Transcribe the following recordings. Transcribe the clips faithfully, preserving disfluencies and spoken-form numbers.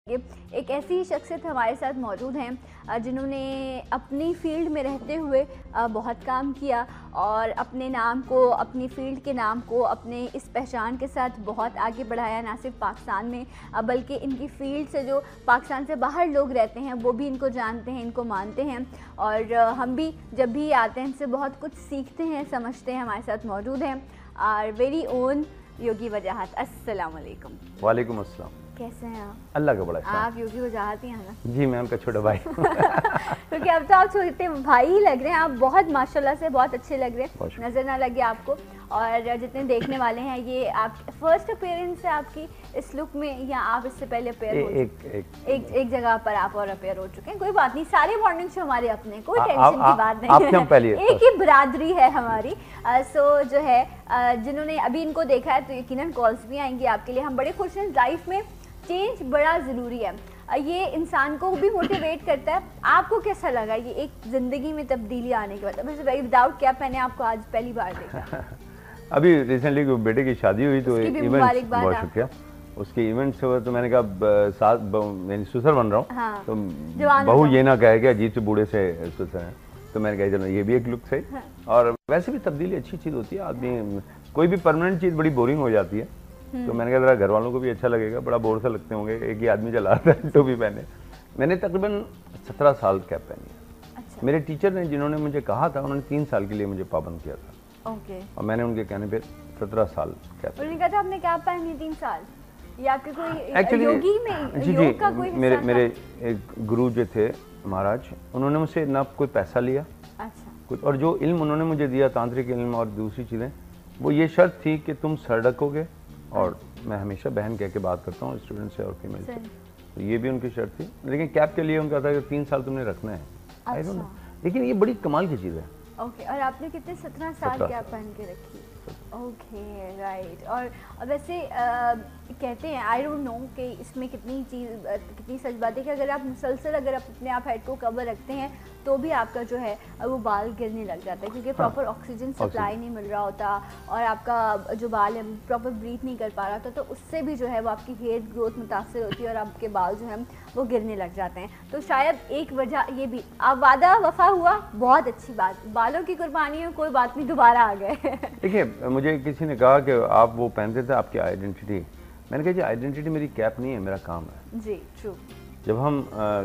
एक ऐसी शख्सियत हमारे साथ मौजूद हैं जिन्होंने अपनी फील्ड में रहते हुए बहुत काम किया और अपने नाम को, अपनी फील्ड के नाम को अपने इस पहचान के साथ बहुत आगे बढ़ाया, ना सिर्फ पाकिस्तान में बल्कि इनकी फील्ड से जो पाकिस्तान से बाहर लोग रहते हैं वो भी इनको जानते हैं, इनको मानते हैं और हम भी जब भी आते हैं इनसे बहुत कुछ सीखते हैं, समझते हैं। हमारे साथ मौजूद हैं आर वेरी ओन योगी वजाहत। अस्सलाम वालेकुम। वालेकुम अस्सलाम। कैसे हैं आप? अल्लाह का बड़ा आप योगी वजाहत ही हैं ना? जी, मैं उनका छोटा भाई क्योंकि अब तो आप छोटे भाई ही लग रहे हैं। आप बहुत माशाल्लाह से बहुत अच्छे लग रहे हैं, नज़र ना लगे आपको। और जितने देखने वाले हैं, ये आप फर्स्ट अपीयरेंस है आपकी इस लुक में या आप इससे पहले अपेयर हो एक एक एक, एक जगह पर आप और अपेयर हो चुके हैं? कोई बात नहीं, सारे मॉर्निंग शो हमारे अपने, कोई टेंशन की बात नहीं है, एक ही बरादरी है हमारी। सो जो है जिन्होंने अभी इनको देखा है तो यकीनन कॉल्स भी आएंगी आपके लिए। हम बड़े खुश हैं। लाइफ में चेंज बड़ा ज़रूरी है, ये इंसान को भी मोटिवेट करता है। आपको कैसा लगा ये एक ज़िंदगी में तब्दीली आने के बाद? वैसे विदाउट कैप मैंने आपको आज पहली बार देखा। अभी रिसेंटली बेटे की शादी हुई तो इवेंट, बहुत शुक्रिया, उसके इवेंट्स हुए तो मैंने कहा साथ मैं ससुर बन रहा हूँ। हाँ, तो बहू ये ना कहे कि अजीब से बूढ़े से ससुर हैं, तो मैंने कहा चलो ये भी एक लुक सही। हाँ। और वैसे भी तब्दीली अच्छी चीज़ होती है। आदमी कोई भी परमानेंट चीज़ बड़ी बोरिंग हो जाती है, तो मैंने कहा जरा घर वालों को भी अच्छा लगेगा, बड़ा बोर सा लगते होंगे, एक ही आदमी चलाता है टोपी पहने। मैंने तकरीबन सत्रह साल कैप पहनी है। अच्छा। मेरे टीचर ने जिन्होंने मुझे कहा था उन्होंने तीन साल के लिए मुझे पाबंद किया था। ओके। और मैंने उनके कहने पे सत्रह साल कैप। उन्होंने कहा था आपने कैप पहनी तीन साल या कि कोई योगी में जी योग का कोई मेरे मेरे एक गुरु जो थे महाराज, उन्होंने मुझसे ना कोई पैसा लिया। अच्छा। कुछ, और जो इल्म उन्होंने मुझे दिया, तांत्रिक इल्म और दूसरी चीज़ें, वो ये शर्त थी कि तुम सर ढकोगे, और मैं हमेशा बहन कह के बात करता हूँ स्टूडेंट से और फीमेल से, तो ये भी उनकी शर्त थी। लेकिन कैप के लिए उनका था कि तीन साल तुमने रखना है। आई डोंट नो, लेकिन ये बड़ी कमाल की चीज़ है। ओके। और आपने कितने सत्रह साल कैप पहन के रखी? Okay, right. और वैसे आ, कहते हैं, आई डोंट नो कि इसमें कितनी चीज़ कितनी सच बात है कि अगर आप मुसलसल अगर आप अपने आप हेड को कवर रखते हैं तो भी आपका जो है वो बाल गिरने लग जाता है, क्योंकि प्रॉपर ऑक्सीजन सप्लाई नहीं मिल रहा होता और आपका जो बाल है प्रॉपर ब्रीथ नहीं कर पा रहा होता, तो उससे भी जो है वो आपकी हेयर ग्रोथ मुतासर होती है और आपके बाल जो है वो गिरने लग जाते हैं। तो शायद एक वजह ये भी, अब वादा वफा हुआ, बहुत अच्छी बात, बालों की कुर्बानी है, कोई बात नहीं, दोबारा आ गए। देखिए, मुझे किसी ने कहा कि आप वो पहनते थे, आपकी आइडेंटिटी। मैंने कहा जी आइडेंटिटी मेरी कैप नहीं है, मेरा काम है। जी, ट्रू। जब हम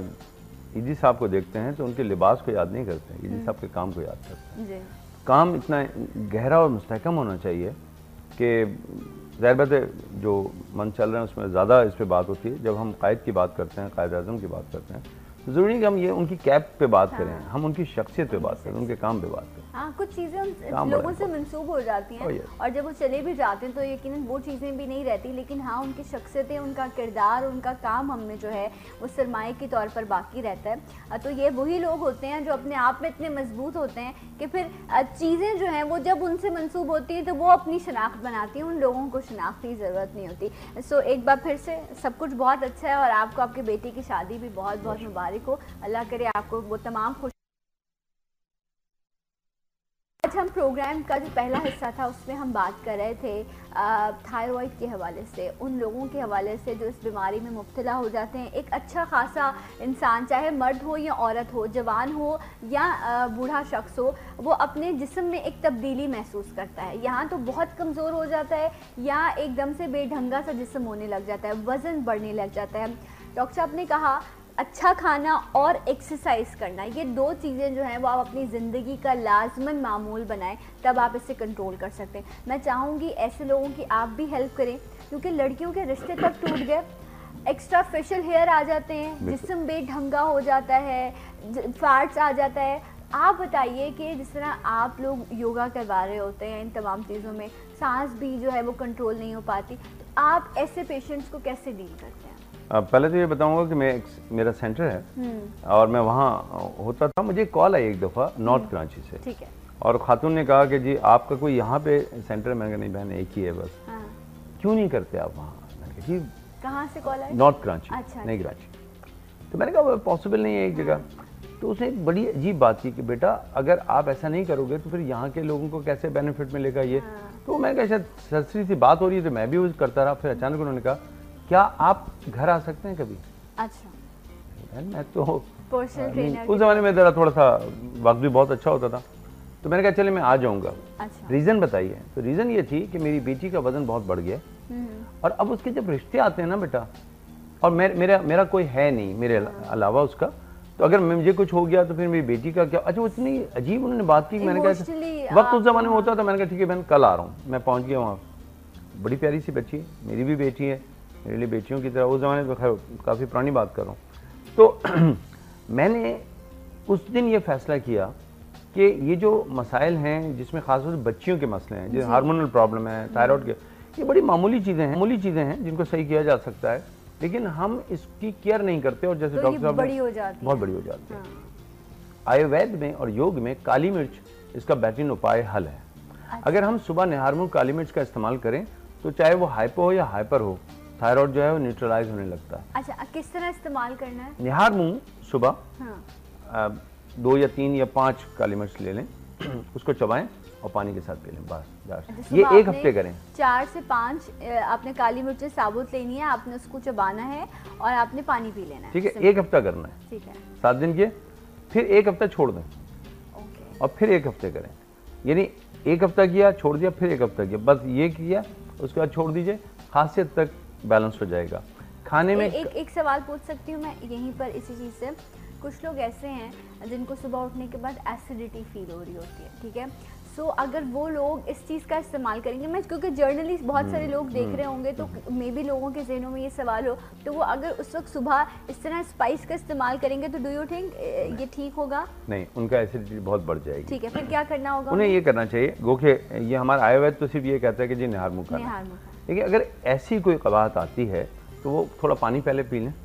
ईदी साहब को देखते हैं तो उनके लिबास को याद नहीं करते हैं, ईदी साहब के काम को याद करते हैं। जी। काम इतना गहरा और मुस्तहकम होना चाहिए कि ज़ाहिर बात है जो मन चल रहा है उसमें ज़्यादा इस पर बात होती है। जब हम कायद की बात करते हैं, कायद आज़म की बात करते हैं, तो ज़रूरी नहीं कि हम ये उनकी कैप पे बात हाँ। करें, हम उनकी शख्सियत पे बात करें, उनके काम पे बात करें। हाँ, कुछ चीज़ें उन लोगों से मंसूब हो जाती हैं और जब वो चले भी जाते हैं तो यकीनन वो चीज़ें भी नहीं रहती, लेकिन हाँ उनकी शख्सियतें, उनका किरदार, उनका काम हम में जो है वो सरमाए के तौर पर बाकी रहता है। तो ये वही लोग होते हैं जो अपने आप में इतने मजबूत होते हैं कि फिर चीज़ें जो हैं वो जब उनसे मंसूब होती हैं तो वो अपनी शनाख्त बनाती हैं, उन लोगों को शनाख्त की ज़रूरत नहीं होती। सो एक बार फिर से सब कुछ बहुत अच्छा है और आपको आपके बेटी की शादी भी बहुत बहुत मुबारक हो। अल्लाह करे आपको वो तमाम खुश। आज हम प्रोग्राम का जो पहला हिस्सा था उसमें हम बात कर रहे थे थायराइड के हवाले से, उन लोगों के हवाले से जो इस बीमारी में मुब्तला हो जाते हैं। एक अच्छा खासा इंसान, चाहे मर्द हो या औरत हो, जवान हो या बूढ़ा शख्स हो, वो अपने जिस्म में एक तब्दीली महसूस करता है। यहाँ तो बहुत कमज़ोर हो जाता है या एकदम से बेढंगा सा जिस्म होने लग जाता है, वज़न बढ़ने लग जाता है। डॉक्टर साहब ने कहा अच्छा खाना और एक्सरसाइज करना, ये दो चीज़ें जो हैं वो आप अपनी ज़िंदगी का लाजमन मामूल बनाएं, तब आप इससे कंट्रोल कर सकते हैं। मैं चाहूँगी ऐसे लोगों की आप भी हेल्प करें, क्योंकि लड़कियों के रिश्ते तक टूट गए, एक्स्ट्रा फेशियल हेयर आ जाते हैं, जिस्म बेढंगा हो जाता है, फैट्स आ जाता है। आप बताइए कि जिस तरह आप लोग योगा करवा रहे होते हैं, इन तमाम चीज़ों में सांस भी जो है वो कंट्रोल नहीं हो पाती, तो आप ऐसे पेशेंट्स को कैसे डील करते हैं? पहले तो ये बताऊंगा कि मैं मेरा सेंटर है और मैं वहाँ होता था। मुझे कॉल आई एक दफ़ा नॉर्थ कराची से, ठीक है, और खातून ने कहा कि जी आपका कोई यहाँ पे सेंटर है? मैंने कहा नहीं बहन, एक ही है बस। हाँ। क्यों नहीं करते आप वहाँ? मैंने कहा जी कहाँ से कॉल आई? नॉर्थ कराची। अच्छा, नहीं कराची। तो मैंने कहा पॉसिबल नहीं है एक जगह। तो उसने एक बड़ी अजीब बात की कि बेटा अगर आप ऐसा नहीं करोगे तो फिर यहाँ के लोगों को कैसे बेनिफिट मिलेगा ये। तो मैं कहा शायद सरसरी सी बात हो रही है, तो मैं भी वो करता रहा। फिर अचानक उन्होंने कहा क्या आप घर आ सकते हैं कभी? अच्छा, मैं तो पर्सनल ट्रेनर उस जमाने में जरा थोड़ा सा वक्त भी बहुत अच्छा होता था, तो मैंने कहा चले मैं आ जाऊंगा। अच्छा। रीज़न बताइए। तो रीज़न ये थी कि मेरी बेटी का वजन बहुत बढ़ गया और अब उसके जब रिश्ते आते हैं ना बेटा, और मेर, मेरा मेरा कोई है नहीं मेरे अलावा उसका, तो अगर मुझे कुछ हो गया तो फिर मेरी बेटी का क्या। अच्छा, इतनी अजीब उन्होंने बात की। मैंने कहा वक्त उस जमाने में होता था, मैंने कहा ठीक है बहन कल आ रहा हूँ। मैं पहुँच गया वहाँ, बड़ी प्यारी सी बच्ची, मेरी भी बेटी है, मेरे लिए बेटियों की तरह। उस ज़माने में खैर काफ़ी पुरानी बात कर रहा हूँ। तो मैंने उस दिन ये फैसला किया कि ये जो मसाइल हैं जिसमें खासतौर से बच्चियों के मसले हैं, जैसे हार्मोनल प्रॉब्लम है, थायराइड के, ये बड़ी मामूली चीज़ें हैं मामूली चीज़ें हैं जिनको सही किया जा सकता है, लेकिन हम इसकी केयर नहीं करते और जैसे तो डॉक्टर साहब बड़ी हो जाती बहुत बड़ी हो जाती है। आयुर्वेद में और योग में काली मिर्च इसका बेहतरीन उपाय हल है। अच्छा। अगर हम सुबह निहारमूंग काली मिर्च का इस्तेमाल करें तो चाहे वो हाइपो हो या हाइपर हो, थायराइड जो है वो न्यूट्रलाइज होने लगता है। अच्छा, किस तरह इस्तेमाल करना है? निहारमूंग सुबह हाँ। आ, दो या तीन या पाँच काली मिर्च ले लें, उसको चबाएं और पानी के साथ पी लें, बस बस। ये एक हफ्ते करें। चार से पाँच आपने काली मिर्चें साबुत लेनी है, आपने उसको चबाना है और आपने पानी पी लेना है। ठीक है, एक हफ्ता करना है। ठीक है, सात दिन के, फिर एक हफ्ता छोड़ दें। ओके। और फिर एक हफ्ते करें, यानी एक हफ्ता किया छोड़ दिया, फिर एक हफ्ता किया, बस ये किया, उसके बाद छोड़ दीजिए, खासियत तक बैलेंस हो जाएगा। खाने में एक एक सवाल पूछ सकती हूँ मैं यहीं पर इसी चीज़ से? कुछ लोग ऐसे हैं जिनको सुबह उठने के बाद एसिडिटी फील हो रही होती है, ठीक है, सो so, अगर वो लोग इस चीज़ का इस्तेमाल करेंगे, मैं क्योंकि जर्नलिस्ट बहुत सारे लोग देख रहे होंगे तो मे बी लोगों के जहनों में ये सवाल हो, तो वो अगर उस वक्त सुबह इस तरह स्पाइस का इस्तेमाल करेंगे तो डू यू थिंक ये ठीक होगा? नहीं, उनका एसिडिटी बहुत बढ़ जाएगी। ठीक है, फिर क्या करना होगा उन्हें? ये करना चाहिए, गोखे ये हमारा आयुर्वेद तो सिर्फ ये कहता है कि जी निहारमूंग खाना, लेकिन अगर ऐसी कोई कबाहत आती है तो वो थोड़ा पानी पहले पी लें।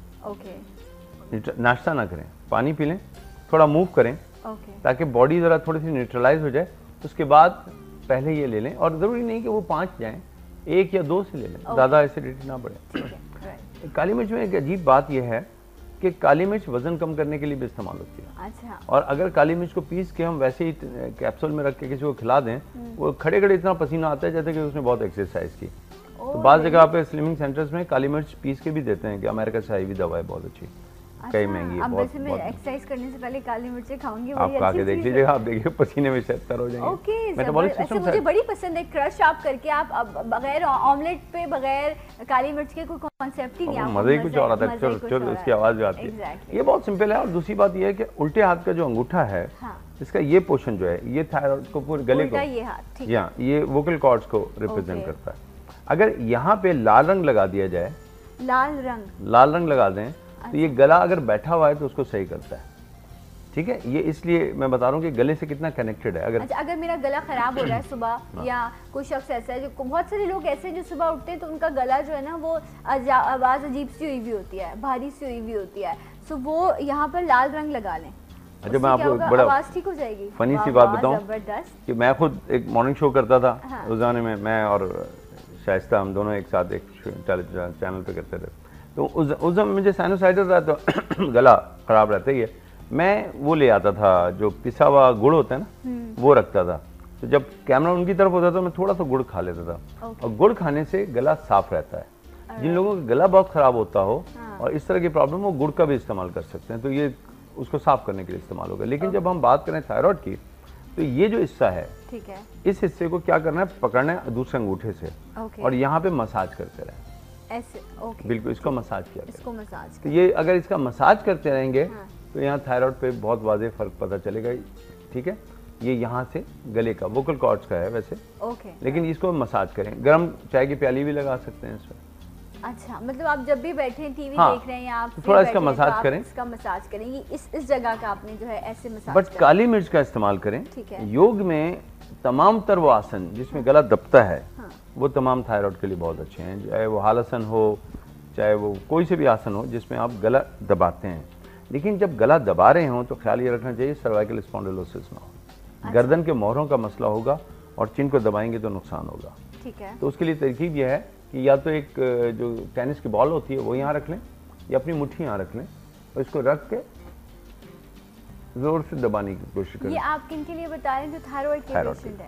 ओके। नाश्ता ना करें, पानी पी लें, थोड़ा मूव करें, okay. ताकि बॉडी ज़रा थोड़ी सी न्यूट्रलाइज हो जाए। उसके बाद पहले ये ले लें, और ज़रूरी नहीं कि वो पाँच जाएं, एक या दो से ले लें, okay. ज़्यादा एसिडिटी ना बढ़े। right. काली मिर्च में एक अजीब बात यह है कि काली मिर्च वज़न कम करने के लिए भी इस्तेमाल होती है। अच्छा। और अगर काली मिर्च को पीस के हम वैसे ही कैप्सूल में रख के किसी को खिला दें, वो खड़े खड़े इतना पसीना आता है जैसे कि उसने बहुत एक्सरसाइज की। तो बाज़ जगह पे स्लिमिंग सेंटर्स में काली मिर्च पीस के भी देते हैं कि अमेरिका से आई हुई दवा है, बहुत अच्छी, कई महंगी है। अब वैसे मैं एक्सरसाइज करने से पहले काली मिर्चें खाऊंगी। आप खा के देख लीजिएगा, आप देखिए पसीने में तर हो जाएंगे। ओके, मेटाबॉलिक सिस्टम मुझे बड़ी पसंद है क्रश आप करके, आप बगैर ऑमलेट पे बगैर काली मिर्च के कोई कॉन्सेप्ट ही नहीं आता, मजे ही कुछ और आता है। चलो चलो, इसकी आवाज भी आती है। ये बहुत सिंपल है। और दूसरी बात ये है कि उल्टे हाथ का जो अंगूठा है, इसका ये पोर्शन जो है, ये थायराइड को पूरे गले को, ये हाथ, यहाँ ये वोकल कॉर्ड्स को रिप्रेजेंट करता है। अगर यहाँ पे लाल रंग लगा दिया जाए, लाल रंग लाल रंग लगा दें, तो ये गला अगर बैठा हुआ है तो उसको सही करता है। ठीक है, ये इसलिए मैं बता रहा हूँ कि गले से कितना कनेक्टेड है। अगर अच्छा, अगर मेरा गला खराब हो रहा है सुबह या कोई शख्स ऐसा है, जो बहुत सारे लोग ऐसे हैं जो सुबह उठते हैं तो उनका गला जो है ना वो आवाज़ अजीब सी हुई हुई होती है, भारी सी हुई हुई होती है, सो वो यहाँ पर लाल रंग लगा लें। अच्छा, मैं आपको बड़ा आवाज़ ठीक हो जाएगी। फनी सी बात बताऊँ कि मैं खुद एक मॉर्निंग शो करता था। हाँ। उस जमाने में मैं और शाइस्ता हम दोनों एक साथ एक चैनल पे करते थे। तो उस उस समय मुझे साइनोसाइटिस रहा, तो गला खराब रहता ही है। मैं वो ले आता था जो पिसा हुआ गुड़ होता है ना, वो रखता था। तो जब कैमरा उनकी तरफ होता था मैं थोड़ा सा गुड़ खा लेता था। और गुड़ खाने से गला साफ रहता है। जिन लोगों का गला बहुत खराब होता हो और इस तरह की प्रॉब्लम, वो गुड़ का भी इस्तेमाल कर सकते हैं, तो ये उसको साफ करने के लिए इस्तेमाल होगा। लेकिन जब हम बात करें थायराइड की, तो ये जो हिस्सा है, ठीक है, इस हिस्से को क्या करना है, पकड़ना है दूसरे अंगूठे से और यहाँ पे मसाज करते रहें ऐसे। ओके, बिल्कुल, इसको मसाज किया, इसको मसाज तो ये अगर इसका मसाज करते रहेंगे, हाँ, तो यहाँ थायराइड पे बहुत वाज़ेह फर्क पता चलेगा। ठीक है, ये यहाँ से गले का वोकल कॉर्ड्स का है वैसे। ओके, लेकिन इसको मसाज करें। गर्म चाय की प्याली भी लगा सकते हैं इसमें। अच्छा, मतलब आप जब भी बैठे हैं टीवी हाँ, देख रहे हैं या आप तो थोड़ा इसका मसाज तो करें, इसका मसाज करेंगे, इस इस जगह का आपने जो है ऐसे मसाज। बट काली मिर्च का इस्तेमाल करें। ठीक है, योग में तमाम तर वो आसन जिसमें गला दबता है, हाँ, वो तमाम थायराइड के लिए बहुत अच्छे हैं। चाहे वो हालासन हो, चाहे वो कोई से भी आसन हो जिसमें आप गला दबाते हैं। लेकिन जब गला दबा रहे हों तो ख्याल ये रखना चाहिए सर्वाइकल स्पॉन्डिलोसिस ना हो। अच्छा। गर्दन के मोहरों का मसला होगा और चिन को दबाएंगे तो नुकसान होगा। ठीक है, तो उसके लिए तरकीब यह है कि या तो एक जो टेनिस की बॉल होती है वो यहाँ रख लें या अपनी मुट्ठी यहाँ रख लें और इसको रख के जोर से दबाने की कोशिश करें। ये आप किन के लिए बता रहे हैं जो थायराइड के पेशेंट हैं?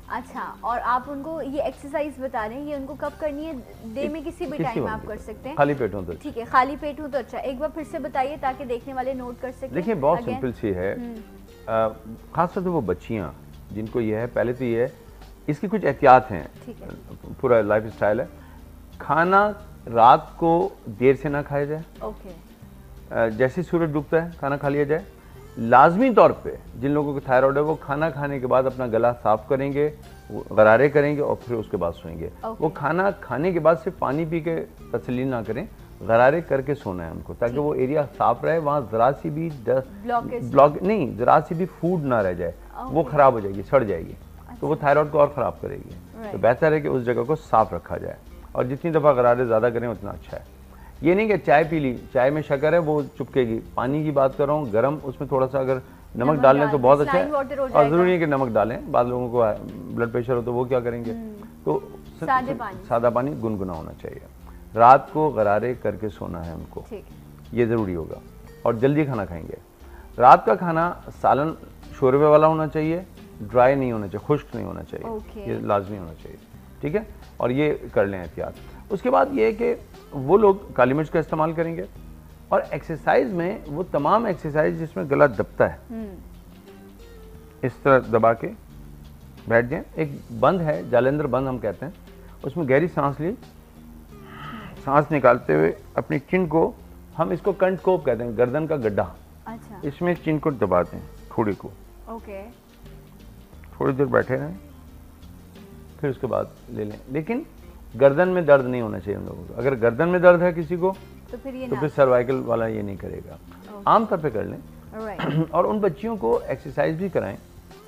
अच्छा, और आप उनको ये एक्सरसाइज बता रहे हैं, ये उनको कब करनी है? डे में किसी भी टाइम आप कर सकते हैं? खाली पेट हो तो ठीक है, खाली पेट हो तो अच्छा। एक बार फिर से बताइए ताकि देखने वाले नोट कर सकें। देखिए बहुत सिंपल सी है, खासतौर से वो बच्चियाँ जिनको ये है, पहले तो ये है इसकी कुछ एहतियात हैं, पूरा लाइफ स्टाइल है। खाना रात को देर से ना खाया जाए, ओके। जैसे सूरज डूबता है खाना खा लिया जाए। लाजमी तौर पे जिन लोगों को थायराइड है वो खाना खाने के बाद अपना गला साफ करेंगे, गरारे करेंगे और फिर उसके बाद सोएंगे। वो खाना खाने के बाद सिर्फ पानी पी के तसल्ली ना करें, गरारे करके सोना है उनको, ताकि वो एरिया साफ रहे, वहाँ जरा सी भी ब्लॉक नहीं, जरा सी भी फूड ना रह जाए, वो खराब हो जाएगी, सड़ जाएगी, तो वो थायराइड को और ख़राब करेगी। तो बेहतर है कि उस जगह को साफ रखा जाए और जितनी दफ़ा गरारे ज़्यादा करें उतना अच्छा है। ये नहीं कि चाय पी ली, चाय में शक्कर है वो चुपकेगी। पानी की बात कर रहा हूँ, गर्म, उसमें थोड़ा सा अगर नमक डाल लें तो बहुत अच्छा है, और ज़रूरी है कि नमक डालें। बाद लोगों को ब्लड प्रेशर हो तो वो क्या करेंगे, तो सादा पानी गुनगुना होना चाहिए। रात को गरारे करके सोना है उनको, ये ज़रूरी होगा। और जल्दी खाना खाएंगे। रात का खाना सालन शोरबे वाला होना चाहिए, ड्राई नहीं होना चाहिए, खुश्क नहीं होना चाहिए, okay. ये लाजमी होना चाहिए, ठीक है। और ये कर लें एहतियात। उसके बाद ये है कि वो लोग काली मिर्च का इस्तेमाल करेंगे और एक्सरसाइज में वो तमाम एक्सरसाइज जिसमें गला दबता है, इस तरह दबा के बैठ जाएं। एक बंद है, जालेंद्र बंद हम कहते हैं, उसमें गहरी सांस ली, सांस निकालते हुए अपनी चिन को, हम इसको कंठकोप कहते हैं, गर्दन का गड्ढा, अच्छा। इसमें चिन को दबा दें, थोड़ी को, ओके। थोड़ी देर बैठे रहें, फिर उसके बाद ले लें। लेकिन गर्दन में दर्द नहीं होना चाहिए हम लोगों को। अगर गर्दन में दर्द है किसी को तो फिर ये तो फिर सर्वाइकल वाला ये नहीं करेगा, आम तौर पे कर लें। और उन बच्चियों को एक्सरसाइज भी कराएं।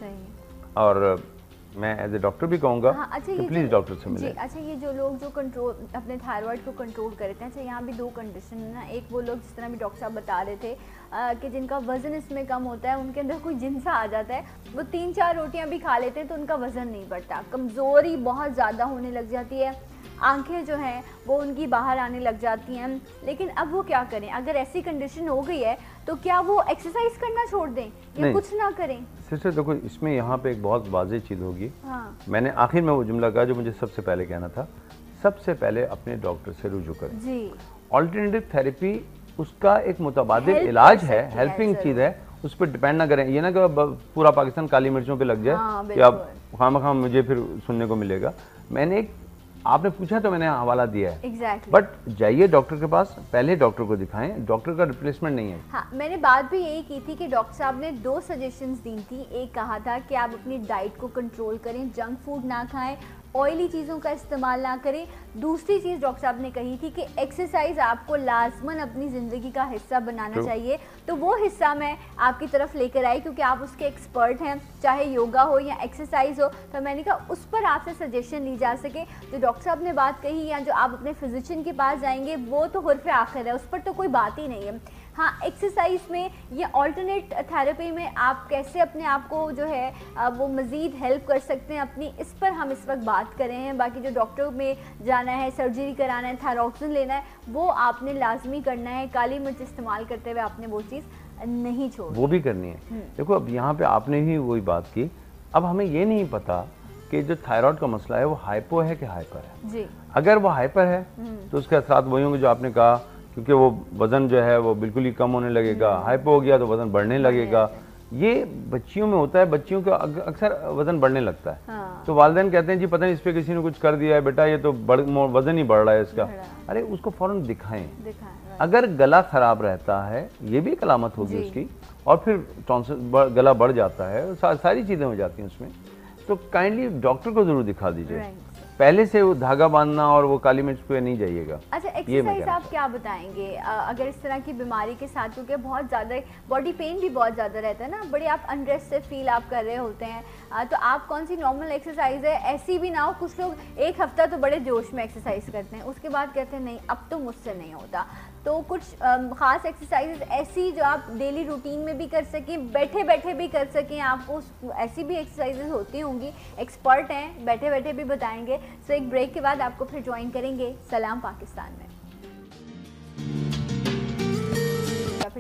और मैं एज ए डॉक्टर भी कहूँगा, हाँ, अच्छा, कि प्लीज़ डॉक्टर से मिलें। अच्छा, ये जो लोग जो कंट्रोल अपने थायराइड को कंट्रोल करते हैं, अच्छा यहाँ भी दो कंडीशन है ना। एक वो लोग जिस तरह भी डॉक्टर साहब बता रहे थे आ, कि जिनका वज़न इसमें कम होता है, उनके अंदर कोई जिनसा आ जाता है, वो तीन चार रोटियाँ भी खा लेते हैं तो उनका वज़न नहीं बढ़ता, कमज़ोरी बहुत ज़्यादा होने लग जाती है, आंखें जो हैं वो उनकी बाहर आने लग जाती हैं। लेकिन अब वो क्या करें? अगर ऐसी कंडीशन हो गई है तो क्या वो एक्सरसाइज करना छोड़ दें या कुछ ना करें? सिस्टर देखो, इसमें यहाँ पे एक बहुत वाज़ेह चीज़ होगी। हाँ। मैंने आखिर में वो जुमला कहा जो मुझे सबसे पहले कहना था, सबसे पहले अपने डॉक्टर से रुजू करें जी। ऑल्टरनेटिव थेरेपी उसका एक मुतबादिल इलाज है, हेल्पिंग चीज़ है, उस पर डिपेंड ना करें। ये ना कि पूरा पाकिस्तान काली मिर्चों पे लग जाए, हाँ, कि आप खाम खाम मुझे फिर सुनने को मिलेगा। मैंने एक आपने पूछा तो मैंने हवाला दिया है, exactly. बट जाइए डॉक्टर के पास, पहले डॉक्टर को दिखाएं, डॉक्टर का रिप्लेसमेंट नहीं है। हाँ, मैंने बात भी यही की थी कि डॉक्टर साहब ने दो सजेशंस दी थी। एक कहा था कि आप अपनी डाइट को कंट्रोल करें, जंक फूड ना खाएं, ऑयली चीज़ों का इस्तेमाल ना करें। दूसरी चीज़ डॉक्टर साहब ने कही थी कि एक्सरसाइज आपको लाजमन अपनी ज़िंदगी का हिस्सा बनाना चाहिए। तो वो हिस्सा मैं आपकी तरफ लेकर आई क्योंकि आप उसके एक्सपर्ट हैं, चाहे योगा हो या एक्सरसाइज हो। तो मैंने कहा उस पर आपसे सजेशन ली जा सके। जो डॉक्टर साहब ने बात कही या जो आप अपने फिजिशियन के पास जाएंगे वो तो हुर्फ़े आखिर है, उस पर तो कोई बात ही नहीं है। हाँ, एक्सरसाइज में या ऑल्टरनेट थेरेपी में आप कैसे अपने आप को जो है वो मज़ीद हेल्प कर सकते हैं अपनी, इस पर हम इस वक्त बात कर रहे हैं। बाकी जो डॉक्टर में जाना है, सर्जरी कराना है, थायरॉक्सिन लेना है, वो आपने लाजमी करना है। काली मिर्च इस्तेमाल करते हुए आपने वो चीज़ नहीं छोड़ी, वो भी करनी है। देखो अब यहाँ पे आपने ही वही बात की। अब हमें ये नहीं पता कि जो थायराइड का मसला है वो हाइपो है कि हाइपर है जी। अगर वो हाइपर है तो उसके असरात वही होंगे जो आपने कहा, क्योंकि वो वज़न जो है वो बिल्कुल ही कम होने लगेगा। हाइपो हो गया तो वज़न बढ़ने लगेगा। ये बच्चियों में होता है, बच्चियों का अक्सर वज़न बढ़ने लगता है। हाँ। तो वालिदैन कहते हैं जी पता नहीं इस पे किसी ने कुछ कर दिया है बेटा, ये तो वज़न ही बढ़ रहा है इसका। अरे उसको फ़ौरन दिखाएं, दिखाएं। अगर गला ख़राब रहता है ये भी एक अलामत होगी उसकी, और फिर टॉन्सिल गला बढ़ जाता है, सा, सारी चीज़ें हो जाती हैं उसमें, तो काइंडली डॉक्टर को ज़रूर दिखा दीजिए। पहले से वो धागा बांधना और वो काली मिर्च पे नहीं जाइएगा। अच्छा, एक्सरसाइज आप क्या बताएंगे अगर इस तरह की बीमारी के साथ, क्योंकि बहुत ज़्यादा बॉडी पेन भी बहुत ज़्यादा रहता है ना, बड़े आप अनरेस्ट से फील आप कर रहे होते हैं, तो आप कौन सी नॉर्मल एक्सरसाइज है, ऐसी भी ना हो, कुछ लोग एक हफ्ता तो बड़े जोश में एक्सरसाइज करते हैं, उसके बाद कहते हैं नहीं अब तो मुझसे नहीं होता, तो कुछ ख़ास एक्सरसाइजेज ऐसी जो आप डेली रूटीन में भी कर सकें, बैठे बैठे भी कर सकें, आपको ऐसी भी एक्सरसाइजेज होती होंगी, एक्सपर्ट हैं, बैठे बैठे भी बताएंगे। सो एक ब्रेक के बाद आपको फिर ज्वाइन करेंगे सलाम पाकिस्तान में। फिर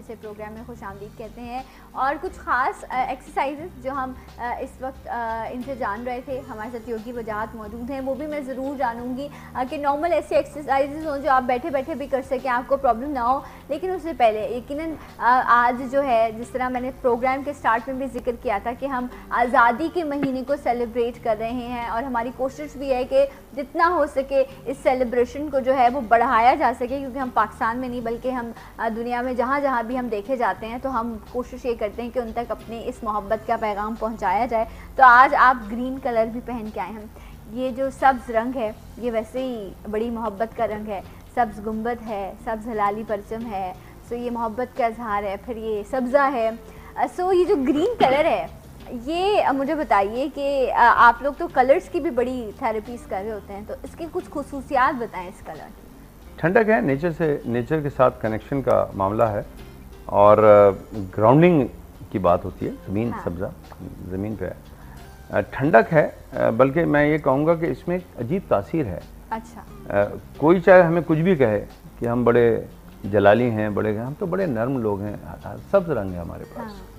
से प्रोग्राम में खुशामदीद कहते हैं। और कुछ ख़ास एक्सरसाइजेस जो हम आ, इस वक्त आ, इनसे जान रहे थे, हमारे साथ योगी वजाहत मौजूद हैं, वो भी मैं ज़रूर जानूँगी कि नॉर्मल ऐसे एक्सरसाइजेस हों जो आप बैठे बैठे भी कर सकें, आपको प्रॉब्लम ना हो। लेकिन उससे पहले यकीनन आज जो है, जिस तरह मैंने प्रोग्राम के स्टार्ट में भी जिक्र किया था कि हम आज़ादी के महीने को सेलिब्रेट कर रहे हैं और हमारी कोशिश भी है कि जितना हो सके इस सेलिब्रेशन को जो है वो बढ़ाया जा सके, क्योंकि हम पाकिस्तान में नहीं बल्कि हम दुनिया में जहाँ जहाँ भी हम देखे जाते हैं तो हम कोशिश ये करते हैं कि उन तक अपने इस मोहब्बत का पैगाम पहुँचाया जाए। तो आज आप ग्रीन कलर भी पहन के आए हैं। ये जो सब्ज़ रंग है ये वैसे ही बड़ी मोहब्बत का रंग है, सब्ज़ गुंबद है, सब्ज़ हलाली परचम है, सो ये मोहब्बत का इजहार है। फिर ये सब्ज़ा है, सो ये जो ग्रीन कलर है ये मुझे बताइए कि आप लोग तो कलर्स की भी बड़ी थेरेपीज कर रहे होते हैं, तो इसकी कुछ खुसूसियात बताएं इस कलर की। ठंडक है, नेचर से, नेचर के साथ कनेक्शन का मामला है और ग्राउंडिंग की बात होती है। ज़मीन हाँ। सब्ज़ा ज़मीन पे है, ठंडक है, बल्कि मैं ये कहूँगा कि इसमें एक अजीब तासीर है। अच्छा। कोई चाहे हमें कुछ भी कहे कि हम बड़े जलाली हैं, बड़े, हम तो बड़े नर्म लोग हैं, सब्ज़ रंग है हमारे पास। हाँ।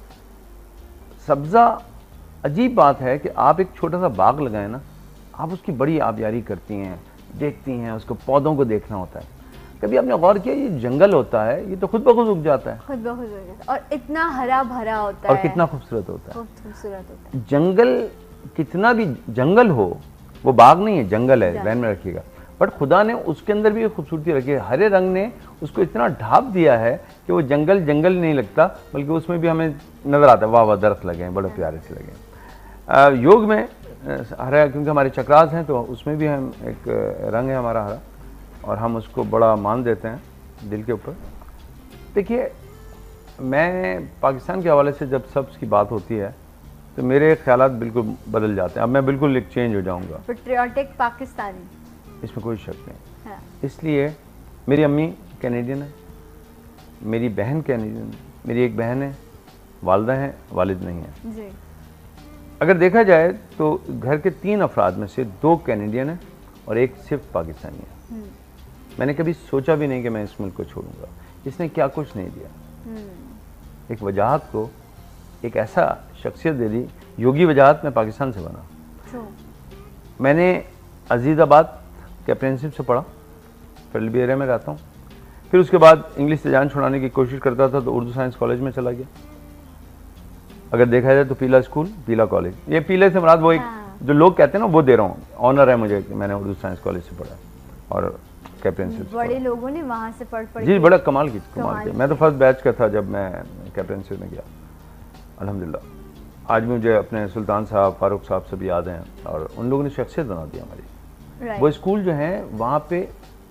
सब्ज़ा अजीब बात है कि आप एक छोटा सा बाग लगाएं ना, आप उसकी बड़ी आबियारी करती हैं, देखती हैं, उसको पौधों को देखना होता है। कभी आपने गौर किया ये जंगल होता है, ये तो खुद ब खुद उग जाता है, खुद ब खुद उग जाता है और इतना हरा भरा होता है और कितना खूबसूरत होता है। खूबसूरत होता है। जंगल कितना भी जंगल हो, वो बाग नहीं है, जंगल है, ध्यान में रखिएगा। बट खुदा ने उसके अंदर भी खूबसूरती रखी है। हरे रंग ने उसको इतना ढाप दिया है कि वो जंगल जंगल नहीं लगता, बल्कि उसमें भी हमें नज़र आता है वाह वाह दरख्त लगे हैं, बड़े प्यारे से लगे हैं। योग में हरा, क्योंकि हमारे चक्रास हैं तो उसमें भी हम एक रंग है हमारा हरा, और हम उसको बड़ा मान देते हैं दिल के ऊपर। देखिए, मैं पाकिस्तान के हवाले से जब सब्ज़ की बात होती है तो मेरे ख्यालात बिल्कुल बदल जाते हैं। अब मैं बिल्कुल एक चेंज हो जाऊँगा। पैट्रियोटिक पाकिस्तानी, इसमें कोई शक नहीं। हाँ। इसलिए मेरी अम्मी कैनेडियन है, मेरी बहन कैनेडियन है, मेरी एक बहन है, वालदा है, वालिद नहीं है जी। अगर देखा जाए तो घर के तीन अफराद में से दो कैनेडियन है और एक सिर्फ पाकिस्तानी है। मैंने कभी सोचा भी नहीं कि मैं इस मुल्क को छोड़ूंगा। इसने क्या कुछ नहीं दिया। एक वजाहत को एक ऐसा शख्सियत दे दी। योगी वजाहत में पाकिस्तान से बना। मैंने अजीज़ाबाद के अप्रेंटिसशिप से पढ़ा, फिर लिबेरिया में रहता हूँ। फिर उसके बाद इंग्लिश से जान छुड़ाने की कोशिश करता था तो उर्दू साइंस कॉलेज में चला गया। अगर देखा जाए तो पीला स्कूल, पीला कॉलेज, ये पीले से मुराद वो एक हाँ। जो लोग कहते हैं ना वो दे रहा हूँ, ऑनर है मुझे कि मैंने उर्दू साइंस कॉलेज से पढ़ा और कैप्टनशिप। बड़े लोगों ने वहाँ से पढ़ पढ़ जी बड़ा कमाल की कमाल की। मैं तो फर्स्ट बैच का था जब मैं कैप्टनशिप में गया। अल्हम्दुलिल्लाह आज मुझे अपने सुल्तान साहब, फारूक साहब सब याद हैं और उन लोगों ने शख्सियत बना दी हमारी। वो स्कूल जो है वहाँ पे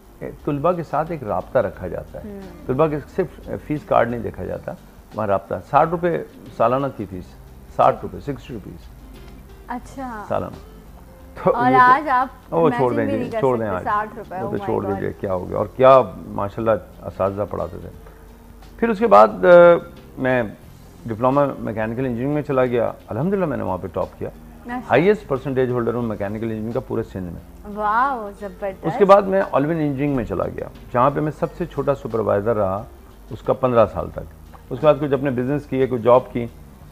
तुलबा के साथ एक राब्ता रखा जाता है। तुलबा के सिर्फ फीस कार्ड नहीं देखा जाता, वहाँ राब्ता। साठ रुपये सालाना थी फीस, साठ रुपये सिक्सटी रुपीज़ अच्छा सालाना। तो और आज आप वो छोड़ दें, छोड़ दें आज, वो तो छोड़ दीजिए, क्या हो गया। और क्या माशाल्लाह असातिज़ा पढ़ाते थे। फिर उसके बाद आ, मैं डिप्लोमा मैकेनिकल इंजीनियरिंग में चला गया। अल्हम्दुलिल्लाह मैंने वहाँ पे टॉप किया, हाईएस्ट परसेंटेज होल्डर हूँ मैकेनिकल इंजीनियरिंग का पूरे सिंध में। वाह जबरदस्त। उसके बाद मैं ऑलविन इंजीनियरिंग में चला गया, जहाँ पे मैं सबसे छोटा सुपरवाइज़र रहा उसका पंद्रह साल तक। उसके बाद कुछ अपने बिजनेस किए, कुछ जॉब की।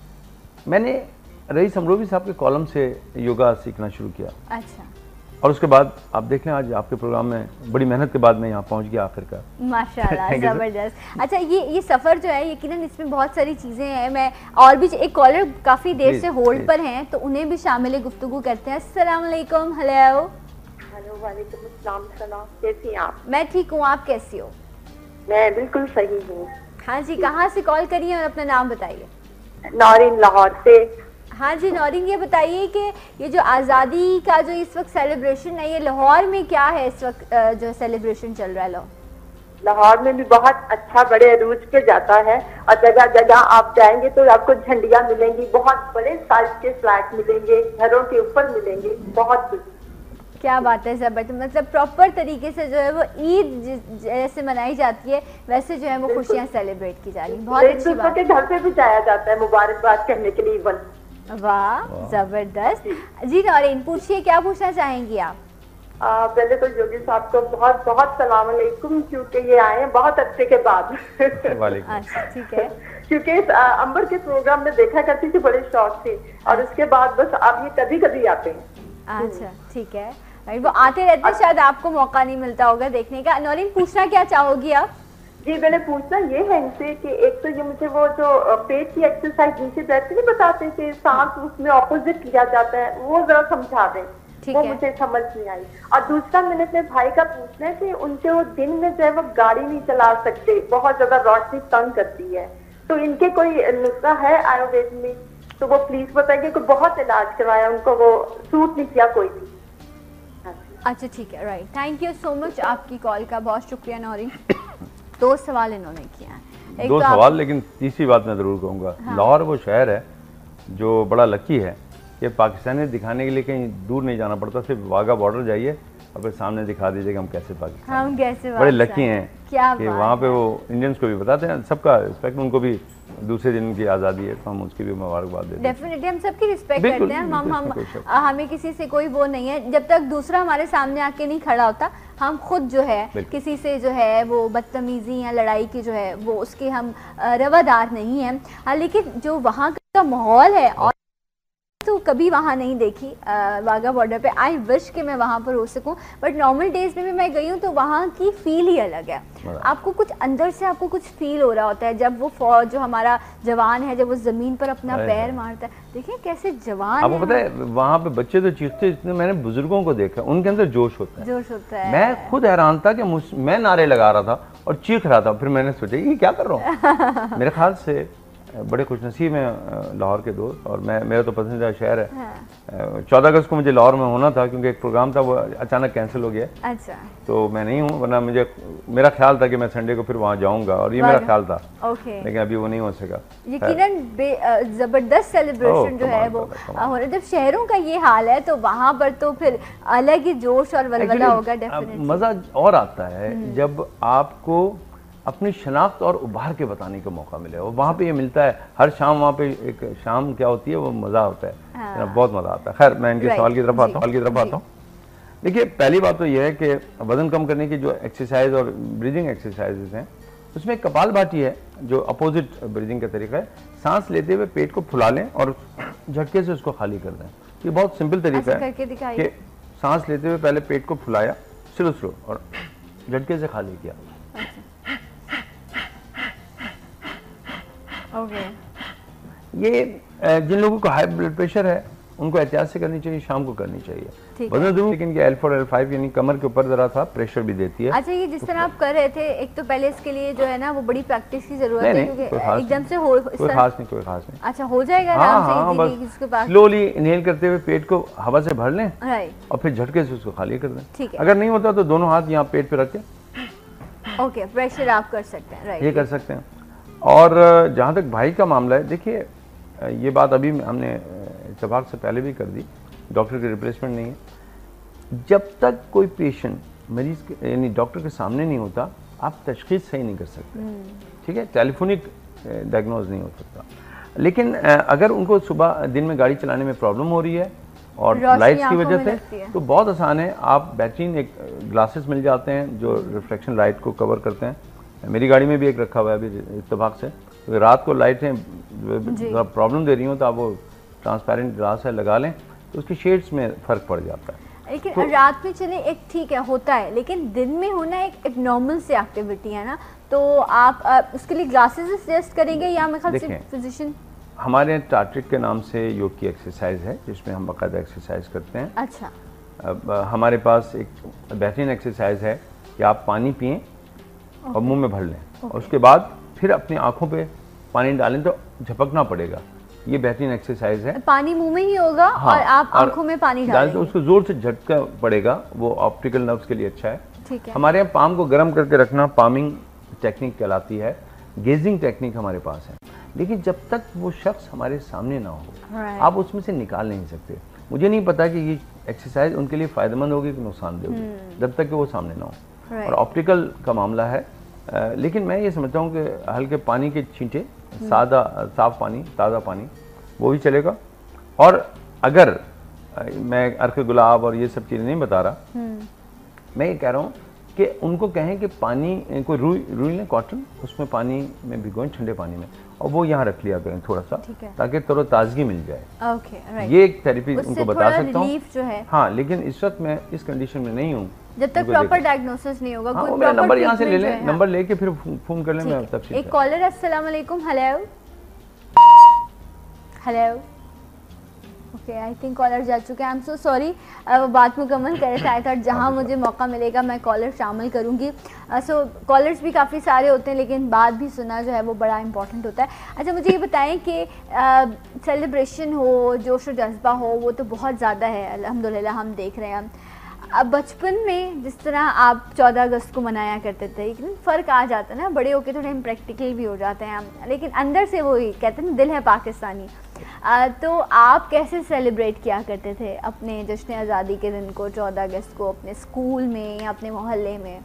मैंने रईस अमरोवी साहब के कॉलम से योगा सीखना शुरू किया। अच्छा। और उसके बाद आप देखें आज आपके प्रोग्राम में बड़ी मेहनत के बाद मैं यहाँ पहुँच गया आखिरकार। माशाल्लाह ज़बरदस्त। अच्छा, ये ये सफ़र जो है यकीनन इसमें बहुत सारी चीज़ें हैं। मैं और भी एक कॉलर काफ़ी देर से होल्ड पर हैं तो उन्हें भी शामिल गुफ्तगू करते हैं। अस्सलाम वालेकुम। हेलो। हेलो वालेकुम अस्सलाम। सलाम, कैसी हैं आप? मैं ठीक हूँ, आप कैसी हो? मैं बिल्कुल सही हूँ। हाँ जी, कहाँ से कॉल करिए और अपना नाम बताइए। नौरीन, लाहौर से। हाँ जी नौरीन, ये बताइए कि ये जो आज़ादी का जो इस वक्त सेलिब्रेशन है, ये लाहौर में क्या है इस वक्त जो सेलिब्रेशन चल रहा है? लाहौर लाहौर में भी बहुत अच्छा, बड़े अरूज पे जाता है और जगह जगह आप जाएंगे तो आपको झंडियाँ मिलेंगी, बहुत बड़े साइज के फ्लैट मिलेंगे, घरों के ऊपर मिलेंगे, बहुत कुछ। क्या बात है जबरदस्त। मतलब प्रॉपर तरीके से जो है वो ईद जैसे मनाई जाती है वैसे जो है वो खुशियाँ सेलिब्रेट की जा रही है। बहुत अच्छी बात। के घर पे भी जाया जाता है मुबारकबाद करने के लिए। वाह जबरदस्त। जी नौरीन, पूछिए, क्या पूछना चाहेंगी आप? आ, पहले तो योगी साहब को बहुत बहुत सलाम अलैकुम, क्योंकि ये आए हैं बहुत अच्छे के बाद। अच्छा ठीक है। क्योंकि अंबर के प्रोग्राम में देखा करती थी, बड़े शौक से, और उसके बाद बस अब ये कभी कभी आते हैं। अच्छा ठीक है, वो आते रहते हैं, शायद आपको मौका नहीं मिलता होगा देखने का। नौरीन पूछना क्या चाहोगी आप? जी मैंने पूछना ये है इनसे कि एक तो ये मुझे वो जो पेट की एक्सरसाइज नीचे बैठते नहीं बताते कि सांस उसमें ऑपोजिट किया जाता है, वो जरा समझा दें, वो मुझे समझ नहीं आई। और दूसरा मैंने अपने भाई का पूछना है कि उनके वो दिन में जो है वो गाड़ी नहीं चला सकते, बहुत ज्यादा रोशनी तंग करती है, तो इनके कोई नुस्खा है आयुर्वेद में? तो वो प्लीज बताइए। कोई बहुत इलाज करवाया, उनको वो सूट नहीं किया कोई भी। अच्छा ठीक है, right, thank you so much आपकी कॉल का, बहुत शुक्रिया नौरीन। दो सवाल इन्होंने किया, एक दो तो सवाल, लेकिन तीसरी बात मैं जरूर कहूँगा। हाँ। लाहौर वो शहर है जो बड़ा लकी है कि पाकिस्तानी दिखाने के लिए कहीं दूर नहीं जाना पड़ता, सिर्फ वाघा बॉर्डर जाइए और फिर सामने दिखा दीजिए कि हम कैसे पाकिस्तान, हम कैसे बड़े लकी हैं क्या कि वहाँ पे वो इंडियंस को भी बताते हैं, सबका रिस्पेक्ट, उनको भी दूसरे दिन की आज़ादी है तो हम उसकी भी मुबारकबाद देते हैं। डेफिनेटली हम सबकी रिस्पेक्ट करते हैं, हम हम हमें किसी से कोई वो नहीं है, जब तक दूसरा हमारे सामने आके नहीं खड़ा होता हम खुद जो है किसी से जो है वो बदतमीजी या लड़ाई की जो है वो उसके हम रवादार नहीं हैं। लेकिन जो वहाँ का माहौल है और तो कभी वहाँ नहीं देखी वाघा बॉर्डर पे, आई विश कि मैं वहाँ पर हो सकूँ, बट नॉर्मल डेज में भी मैं गई हूँ तो वहाँ की फील ही अलग है। आपको कुछ अंदर से आपको कुछ फील हो रहा होता है जब वो फौज जो हमारा जवान है जब वो जमीन पर अपना पैर मारता है, देखिए कैसे जवान आपको पता है वहाँ पे बच्चे तो चीखते, इतने मैंने बुजुर्गों को देखा उनके अंदर जोश होता है, जोश होता है। मैं खुद हैरान था कि मैं नारे लगा रहा था और चीख रहा था, फिर मैंने सोचा ये क्या कर रहा हूँ। मेरे ख्याल से बड़े खुशनसीब हैं लाहौर के दोस्त, और मैं मेरा तो पसंदीदा शहर है। चौदह अगस्त को मुझे लाहौर में होना था क्योंकि एक प्रोग्राम था वो अचानक कैंसिल हो गया। अच्छा। तो मैं नहीं हूँ, वरना मुझे मेरा ख्याल था कि मैं संडे को फिर वहाँ जाऊँगा और ये मेरा ख्याल था। ओके। लेकिन अभी वो नहीं हो सका। यकीनन जबरदस्त सेलिब्रेशन जो है वो हो रहा, जब शहरों का ये हाल है तो वहाँ पर तो फिर अलग ही जोश और वलवला होगा। डेफिनेटली मज़ा और आता है जब आपको अपनी शनाख्त और उभार के बताने का मौका मिले, और वहाँ पे ये मिलता है हर शाम, वहाँ पे एक शाम क्या होती है वो मज़ा होता है। हाँ। बहुत मज़ा आता है। खैर मैं इनके सवाल की तरफ आता हूँ सवाल की तरफ आता हूँ देखिए पहली बात तो ये है कि वज़न कम करने की जो एक्सरसाइज और ब्रीदिंग एक्सरसाइजेज हैं उसमें कपालभाति है जो अपोजिट ब्रीदिंग का तरीका है। सांस लेते हुए पेट को फुला लें और झटके से उसको खाली कर दें। ये बहुत सिंपल तरीका है कि सांस लेते हुए पहले पेट को फुलाया स्लो स्लो और झटके से खाली किया। ओके। ये जिन लोगों को हाई ब्लड प्रेशर है उनको एहतियात से करनी चाहिए, शाम को करनी चाहिए। वजन जरूर, लेकिन ये एल फोर एल फाइव यानी कमर के ऊपर जरा सा प्रेशर भी देती है। अच्छा, ये जिस तरह आप कर रहे थे, एक तो पहले इसके लिए जो है ना वो बड़ी प्रैक्टिस की जरूरत है क्योंकि एकदम से हो कोई खास नहीं कोई खास नहीं। अच्छा, हो जाएगा आराम से इसके पास। स्लोली इनहेल करते हुए पेट को हवा से भर लें और फिर झटके से उसको खाली कर दें। अगर नहीं होता तो दोनों हाथ यहाँ पेट पे रख के ओके प्रेशर आप कर सकते हैं, राइट, ये कर सकते हैं। और जहाँ तक भाई का मामला है, देखिए ये बात अभी हमने इत्तेफाक से पहले भी कर दी, डॉक्टर की रिप्लेसमेंट नहीं है। जब तक कोई पेशेंट मरीज यानी डॉक्टर के सामने नहीं होता आप तशखीस सही नहीं कर सकते, ठीक है, टेलीफोनिक डायग्नोज नहीं हो सकता। लेकिन अगर उनको सुबह दिन में गाड़ी चलाने में प्रॉब्लम हो रही है और लाइट्स की वजह से, तो बहुत आसान है, आप बेहतरीन एक ग्लासेस मिल जाते हैं जो रिफ्लेक्शन लाइट को कवर करते हैं। मेरी गाड़ी में भी एक रखा हुआ है अभी इत्तेफाक से, तो रात को लाइटें प्रॉब्लम दे रही हो तो आप वो ट्रांसपेरेंट ग्लास है लगा लें तो उसकी शेड्स में फ़र्क पड़ जाता है। लेकिन तो, रात में चले एक ठीक है होता है, लेकिन दिन में होना एक एब्नॉर्मल से एक्टिविटी है ना, तो आप, आप उसके लिए ग्लासेस सजेस्ट करेंगे या मैं ख्याल से फिजिशियन? हमारे यहाँ टार्ट्रिक के नाम से योग की एक्सरसाइज है जिसमें हम बाकायदा एक्सरसाइज करते हैं। अच्छा। अब हमारे पास एक बेहतरीन एक्सरसाइज है कि आप पानी पिएं और मुंह में भर लें और उसके बाद फिर अपनी आंखों पे पानी डालें तो झपकना पड़ेगा। ये बेहतरीन एक्सरसाइज है। पानी मुंह में ही होगा। हाँ, और आप और आंखों में पानी डालें तो उसको जोर से झटका पड़ेगा, वो ऑप्टिकल नर्व्स के लिए अच्छा है। ठीक है। हमारे यहाँ पाम को गर्म करके रखना पामिंग टेक्निक कहलाती है, गेजिंग टेक्निक हमारे पास है। लेकिन जब तक वो शख्स हमारे सामने ना हो आप उसमें से निकाल नहीं सकते। मुझे नहीं पता कि ये एक्सरसाइज उनके लिए फायदेमंद होगी कि नुकसानदेह होगी जब तक कि वो सामने ना हो। और ऑप्टिकल का मामला है, आ, लेकिन मैं ये समझता हूँ कि हल्के पानी के छींटे, सादा साफ पानी, ताज़ा पानी, वो भी चलेगा। और अगर मैं अर्क गुलाब और ये सब चीज़ें नहीं बता रहा, मैं ये कह रहा हूँ कि उनको कहें कि पानी कोई रुई रुई लें कॉटन, उसमें पानी में भिगोएं ठंडे पानी में, और वो यहाँ रख लिया करें थोड़ा सा, ताकि तरोताजगी मिल जाए। Okay, right. ये एक थेरेपी उनको बता सकता हूँ जो है। हाँ, लेकिन इस वक्त मैं इस कंडीशन में नहीं हूँ, जब तक प्रॉपर डायग्नोसिस नहीं होगा। हाँ, मेरा नंबर यहाँ से ले लें, नंबर लेके फिर फोन कर लें। मैं तब एक कॉलर, अस्सलाम वालेकुम। Hello hello. Okay, I think caller जा चुके हैं। आई एम सो सॉरी, बात मुकम्मल कर रहे थे, जहाँ मुझे मौका मिलेगा मैं कॉलर शामिल करूँगी। सो कॉलर्स भी काफ़ी सारे होते हैं, लेकिन बात भी सुना जो है वो बड़ा इंपॉर्टेंट होता है। अच्छा, मुझे ये बताएं कि सेलिब्रेशन हो, जोश और जज्बा हो, वो तो बहुत ज़्यादा है अल्हम्दुलिल्लाह, हम देख रहे हैं। अब बचपन में जिस तरह आप चौदह अगस्त को मनाया करते थे, लेकिन फ़र्क आ जाता है ना, बड़े होके थोड़े हम प्रैक्टिकल भी हो जाते हैं हम, लेकिन अंदर से वही कहते हैं दिल है पाकिस्तानी। आ, तो आप कैसे सेलिब्रेट किया करते थे अपने जश्न आज़ादी के दिन को, चौदह अगस्त को, अपने स्कूल में या अपने मोहल्ले में?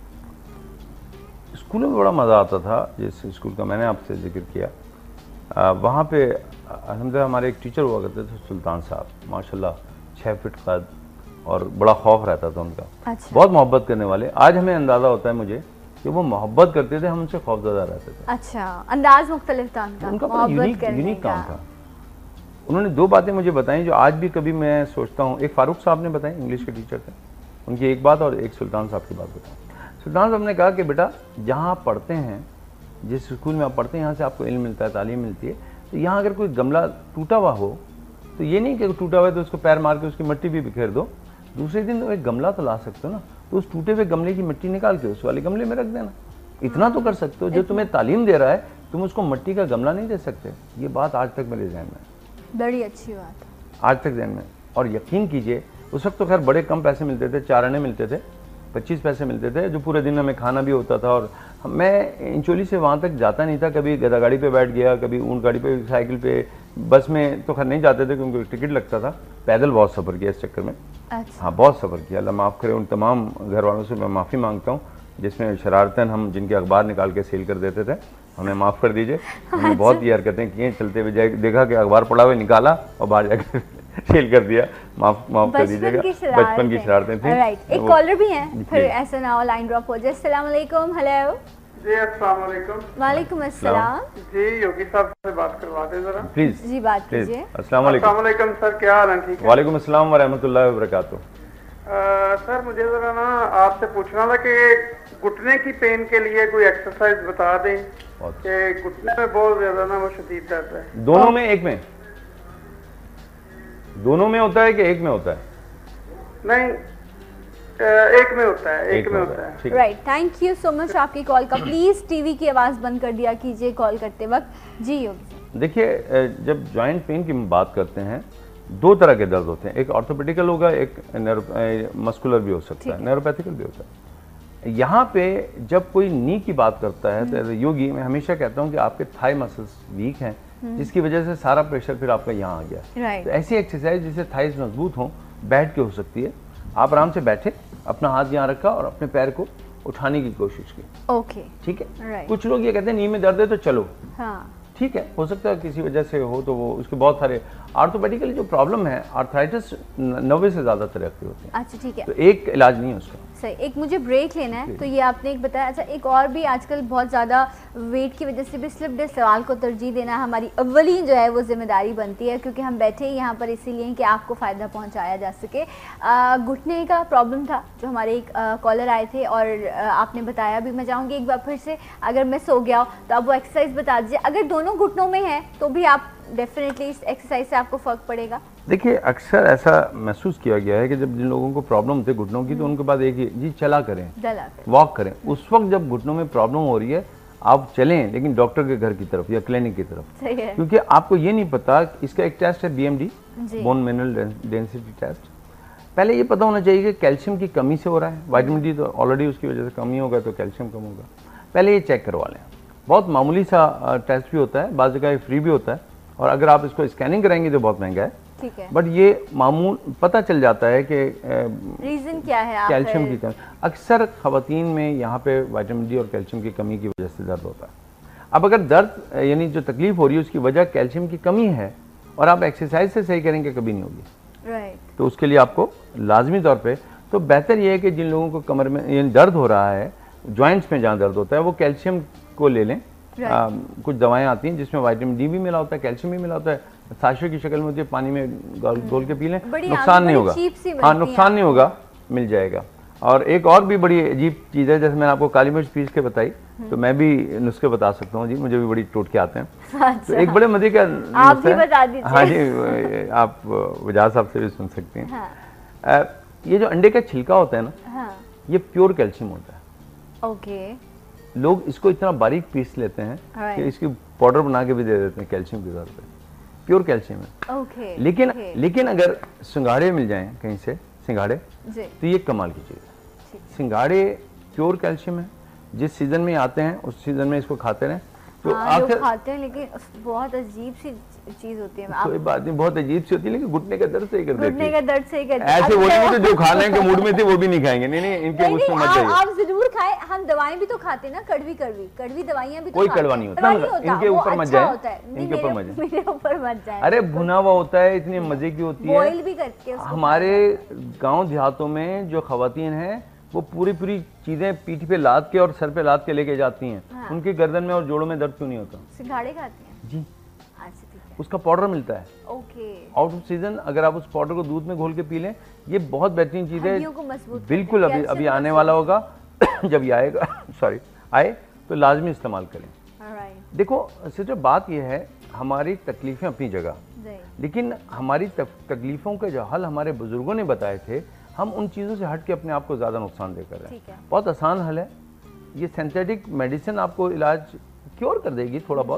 स्कूल में बड़ा मज़ा आता था। जिस स्कूल का मैंने आपसे जिक्र किया, वहाँ पे अल्हम्दुलिल्लाह हमारे एक टीचर हुआ करते थे सुल्तान साहब, माशाल्लाह छः फिट कद, और बड़ा खौफ रहता था उनका। अच्छा। बहुत मोहब्बत करने वाले। आज हमें अंदाज़ा होता है मुझे कि वो मोहब्बत करते थे, हम उनसे खौफज़दा रहते थे। अच्छा, अंदाज मुख्तलिफ था उनका, उनका बड़ा यूनिक यूनिक काम था। उन्होंने दो बातें मुझे बताई जो आज भी कभी मैं सोचता हूँ। एक फारूक साहब ने बताई, इंग्लिश के टीचर थे, उनकी एक बात, और एक सुल्तान साहब की बात बताऊँ। सुल्तान साहब ने कहा कि बेटा, जहाँ आप पढ़ते हैं, जिस स्कूल में आप पढ़ते हैं, यहाँ से आपको इल्म मिलता है, तालीम मिलती है, तो यहाँ अगर कोई गमला टूटा हुआ हो तो ये नहीं कि टूटा हुआ है तो उसको पैर मार के उसकी मिट्टी भी बिखेर दो, दूसरे दिन तो एक गमला तो ला सकते हो ना, तो उस टूटे हुए गमले की मिट्टी निकाल के उस वाले गमले में रख देना। इतना तो कर सकते हो। जो तुम्हें तालीम दे रहा है, तुम उसको मिट्टी का गमला नहीं दे सकते। ये बात आज तक मेरे जहन में, बड़ी अच्छी बात, आज तक जहन में। और यकीन कीजिए, उस वक्त तो खैर बड़े कम पैसे मिलते थे, चार आने मिलते थे, पच्चीस पैसे मिलते थे, जो पूरे दिन हमें खाना भी होता था। और मैं इंचोली से वहाँ तक जाता नहीं था, कभी गधा गाड़ी पे बैठ गया, कभी ऊँट गाड़ी पे, साइकिल पे, बस में तो खैर नहीं जाते थे क्योंकि टिकट लगता था। पैदल बहुत सफ़र किया इस चक्कर में। अच्छा। हाँ, बहुत सफ़र किया। अल्लाह माफ़ करे उन तमाम घर वालों से मैं माफ़ी मांगता हूँ जिसमें शरारतन हम जिनके अखबार निकाल के सेल कर देते थे, हमें माफ़ कर दीजिए। हमने अच्छा। बहुत ये हरकतें की हैं, चलते हुए जाए देखा कि अखबार पड़ा हुआ, निकाला और बाहर जाकर सेल कर दिया। माफ माफ कर दीजिएगा, बचपन की शरारतें थी। राइट, एक कॉलर भी हैं, फिर ऐसा ना हो लाइन ड्रॉप हो जाए। अस्सलाम वालेकुम। हेलो जी, अस्सलाम वालेकुम। वालेकुम अस्सलाम जी, योगी साहब से बात करवा दें जरा प्लीज। जी, बात कीजिए। अस्सलाम वालेकुम। अस्सलाम वालेकुम सर, क्या हाल है? ठीक है। वालेकुम अस्सलाम व रहमतुल्लाहि व बरकातुहू। सर, मुझे जरा ना आपसे पूछना था कि घुटने की पेन के लिए कोई एक्सरसाइज बता दें कि घुटने में बहुत ज्यादा ना वो शदीद दर्द है। दोनों में, एक में, दोनों में होता है कि एक में होता है? नहीं, एक में होता है, एक, एक में होता है। Right, thank you so much आपकी कॉल का। प्लीज टीवी की आवाज बंद कर दिया कीजिए कॉल करते वक्त। जी योगी, देखिए, जब जॉइंट पेन की बात करते हैं, दो तरह के दर्द होते हैं। एक ऑर्थोपेडिकल होगा, एक मस्कुलर भी हो सकता है, न्यूरोपैथिकल भी होता है। यहाँ पे जब कोई नी की बात करता है तो योगी, मैं हमेशा कहता हूँ कि आपके थाई मसल्स वीक हैं, जिसकी वजह से सारा प्रेशर फिर आपका यहाँ आ गया। right. तो ऐसी एक्सरसाइज जिससे थाइस मजबूत हों, बैठ के हो सकती है। आप आराम से बैठे, अपना हाथ यहाँ रखा और अपने पैर को उठाने की कोशिश की। ओके, ठीक है। right. कुछ लोग ये कहते हैं नी में दर्द है तो चलो। हाँ, ठीक है, हो सकता है किसी वजह से हो, तो वो उसके बहुत सारे आर्थोपेडिकली जो प्रॉब्लम है, आर्थराइटिस नब्बे से ज़्यादा तरह की होती है। अच्छा, ठीक है, तो एक इलाज नहीं है उसका। सही, एक मुझे ब्रेक लेना है, तो ये आपने एक बताया। अच्छा, एक और भी आजकल बहुत ज़्यादा वेट की वजह से भी स्लिप डिस्क सवाल को तरजीह देना हमारी अव्वली जो है वो जिम्मेदारी बनती है, क्योंकि हम बैठे ही यहाँ पर इसीलिए कि आपको फ़ायदा पहुँचाया जा सके। घुटने का प्रॉब्लम था जो हमारे एक कॉलर आए थे, और आ, आपने बताया भी। मैं चाहूँगी एक बार फिर से, अगर मैं सो गया हो तो आप वो एक्सरसाइज बता दीजिए। अगर दोनों घुटनों में है तो भी आप डेफिनेटली इस एक्सरसाइज से आपको फ़र्क पड़ेगा। देखिए, अक्सर ऐसा महसूस किया गया है कि जब जिन लोगों को प्रॉब्लम होती है घुटनों की, तो उनके पास एक ही जी, चला करें, वॉक करें। उस वक्त जब घुटनों में प्रॉब्लम हो रही है, आप चलें, लेकिन डॉक्टर के घर की तरफ या क्लिनिक की तरफ, क्योंकि आपको ये नहीं पता। इसका एक टेस्ट है B M D, bone mineral density test. पहले ये पता होना चाहिए कि कैल्शियम की कमी से हो रहा है। विटामिन डी तो ऑलरेडी उसकी वजह से कमी होगा, तो कैल्शियम कम होगा। पहले ये चेक करवा लें। बहुत मामूली सा टेस्ट भी होता है, बाज़ जगह फ्री भी होता है, और अगर आप इसको स्कैनिंग कराएंगे तो बहुत महंगा है। ठीक है, बट ये मामूल पता चल जाता है कि रीजन क्या है, कैल्शियम की कमी। अक्सर खवातीन में यहाँ पे विटामिन डी और कैल्शियम की कमी की वजह से दर्द होता है। अब अगर दर्द यानी जो तकलीफ हो रही है उसकी वजह कैल्शियम की कमी है, और आप एक्सरसाइज से सही करेंगे, कभी नहीं होगी। राइट। तो उसके लिए आपको लाजमी तौर पे तो बेहतर ये है कि जिन लोगों को कमर में ये दर्द हो रहा है, जॉइंट्स में जहाँ दर्द होता है, वो कैल्शियम को ले लें। आ, कुछ दवाएं आती हैं जिसमें विटामिन डी भी मिला होता है, कैल्शियम भी मिला होता है, साशे की शक्ल में होती है, पानी में घोल के पी लें, नुकसान नहीं होगा। हाँ, नुकसान नहीं होगा, मिल जाएगा। और एक और भी बड़ी अजीब चीज़ है, जैसे मैंने आपको काली मिर्च पीस के बताई, तो मैं भी नुस्खे बता सकता हूँ जी, मुझे भी बड़ी टोटके आते हैं। अच्छा। तो एक बड़े मजे का आप भी बता दीजिए। हाँ जी, आप वजाज साहब से भी सुन सकते हैं। हाँ। ये जो अंडे का छिलका होता है ना, हाँ। ये प्योर कैल्शियम होता है। ओके। लोग इसको इतना बारीक पीस लेते हैं कि इसकी पाउडर बना के भी दे देते हैं कैल्शियम के तौर पे। प्योर कैल्शियम है। ओके। लेकिन ओके। लेकिन अगर सिंगाड़े मिल जाएं कहीं से, सिंगाड़े, तो ये कमाल की चीज़ है। सिंगाड़े प्योर कैल्शियम है, जिस सीजन में आते हैं उस सीजन में इसको खाते रहें तो हाँ, लोग खाते हैं, लेकिन बहुत अजीब सी चीज होती है। कोई बात नहीं, बहुत अजीब सी होती है, लेकिन घुटने का दर्द सही कर देती है। घुटने का दर्द सही कर देती है। ऐसे वो नहीं जो खाने के मूड में थे वो भी नहीं खाएंगे। नहीं नहीं, इनके मुझ में मत जाइए। आप जरूर खाएं, हम दवाएं भी तो खाते हैं ना, कड़वी कड़वी कड़वी दवाइयां भी तो कोई कड़वा नहीं होता, इनके ऊपर मत जाए, इनके ऊपर मत जाए, मेरे ऊपर मत जाए। अरे भुना हुआ होता है, इतनी मजे की होती है, बॉयल भी करके। हमारे गाँव देहातों में जो खवातीन है वो पूरी पूरी चीजें पीठ पे लाद के और सर पे लाद के लेके जाती हैं। हाँ। उनके गर्दन में और जोड़ों में दर्द क्यों नहीं होता? सिंघाड़े खाती हैं जी। अच्छा, ठीक है। उसका पाउडर मिलता है। ओके। आउट ऑफ सीजन अगर आप उस पाउडर को दूध में घोल के पी लें, ये बहुत बेहतरीन चीज है। बिल्कुल अभी अभी आने वाला होगा जब ये आएगा सॉरी आए तो लाजमी इस्तेमाल करें। देखो सिर्फ बात यह है, हमारी तकलीफें अपनी जगह, लेकिन हमारी तकलीफों के जो हल हमारे बुजुर्गों ने बताए थे, हम उन चीज़ों से हट के अपने आप को ज़्यादा नुकसान दे कर रहे हैं। बहुत आसान हल है ये। सिंथेटिक मेडिसिन आपको इलाज क्योर कर देगी थोड़ा बहुत,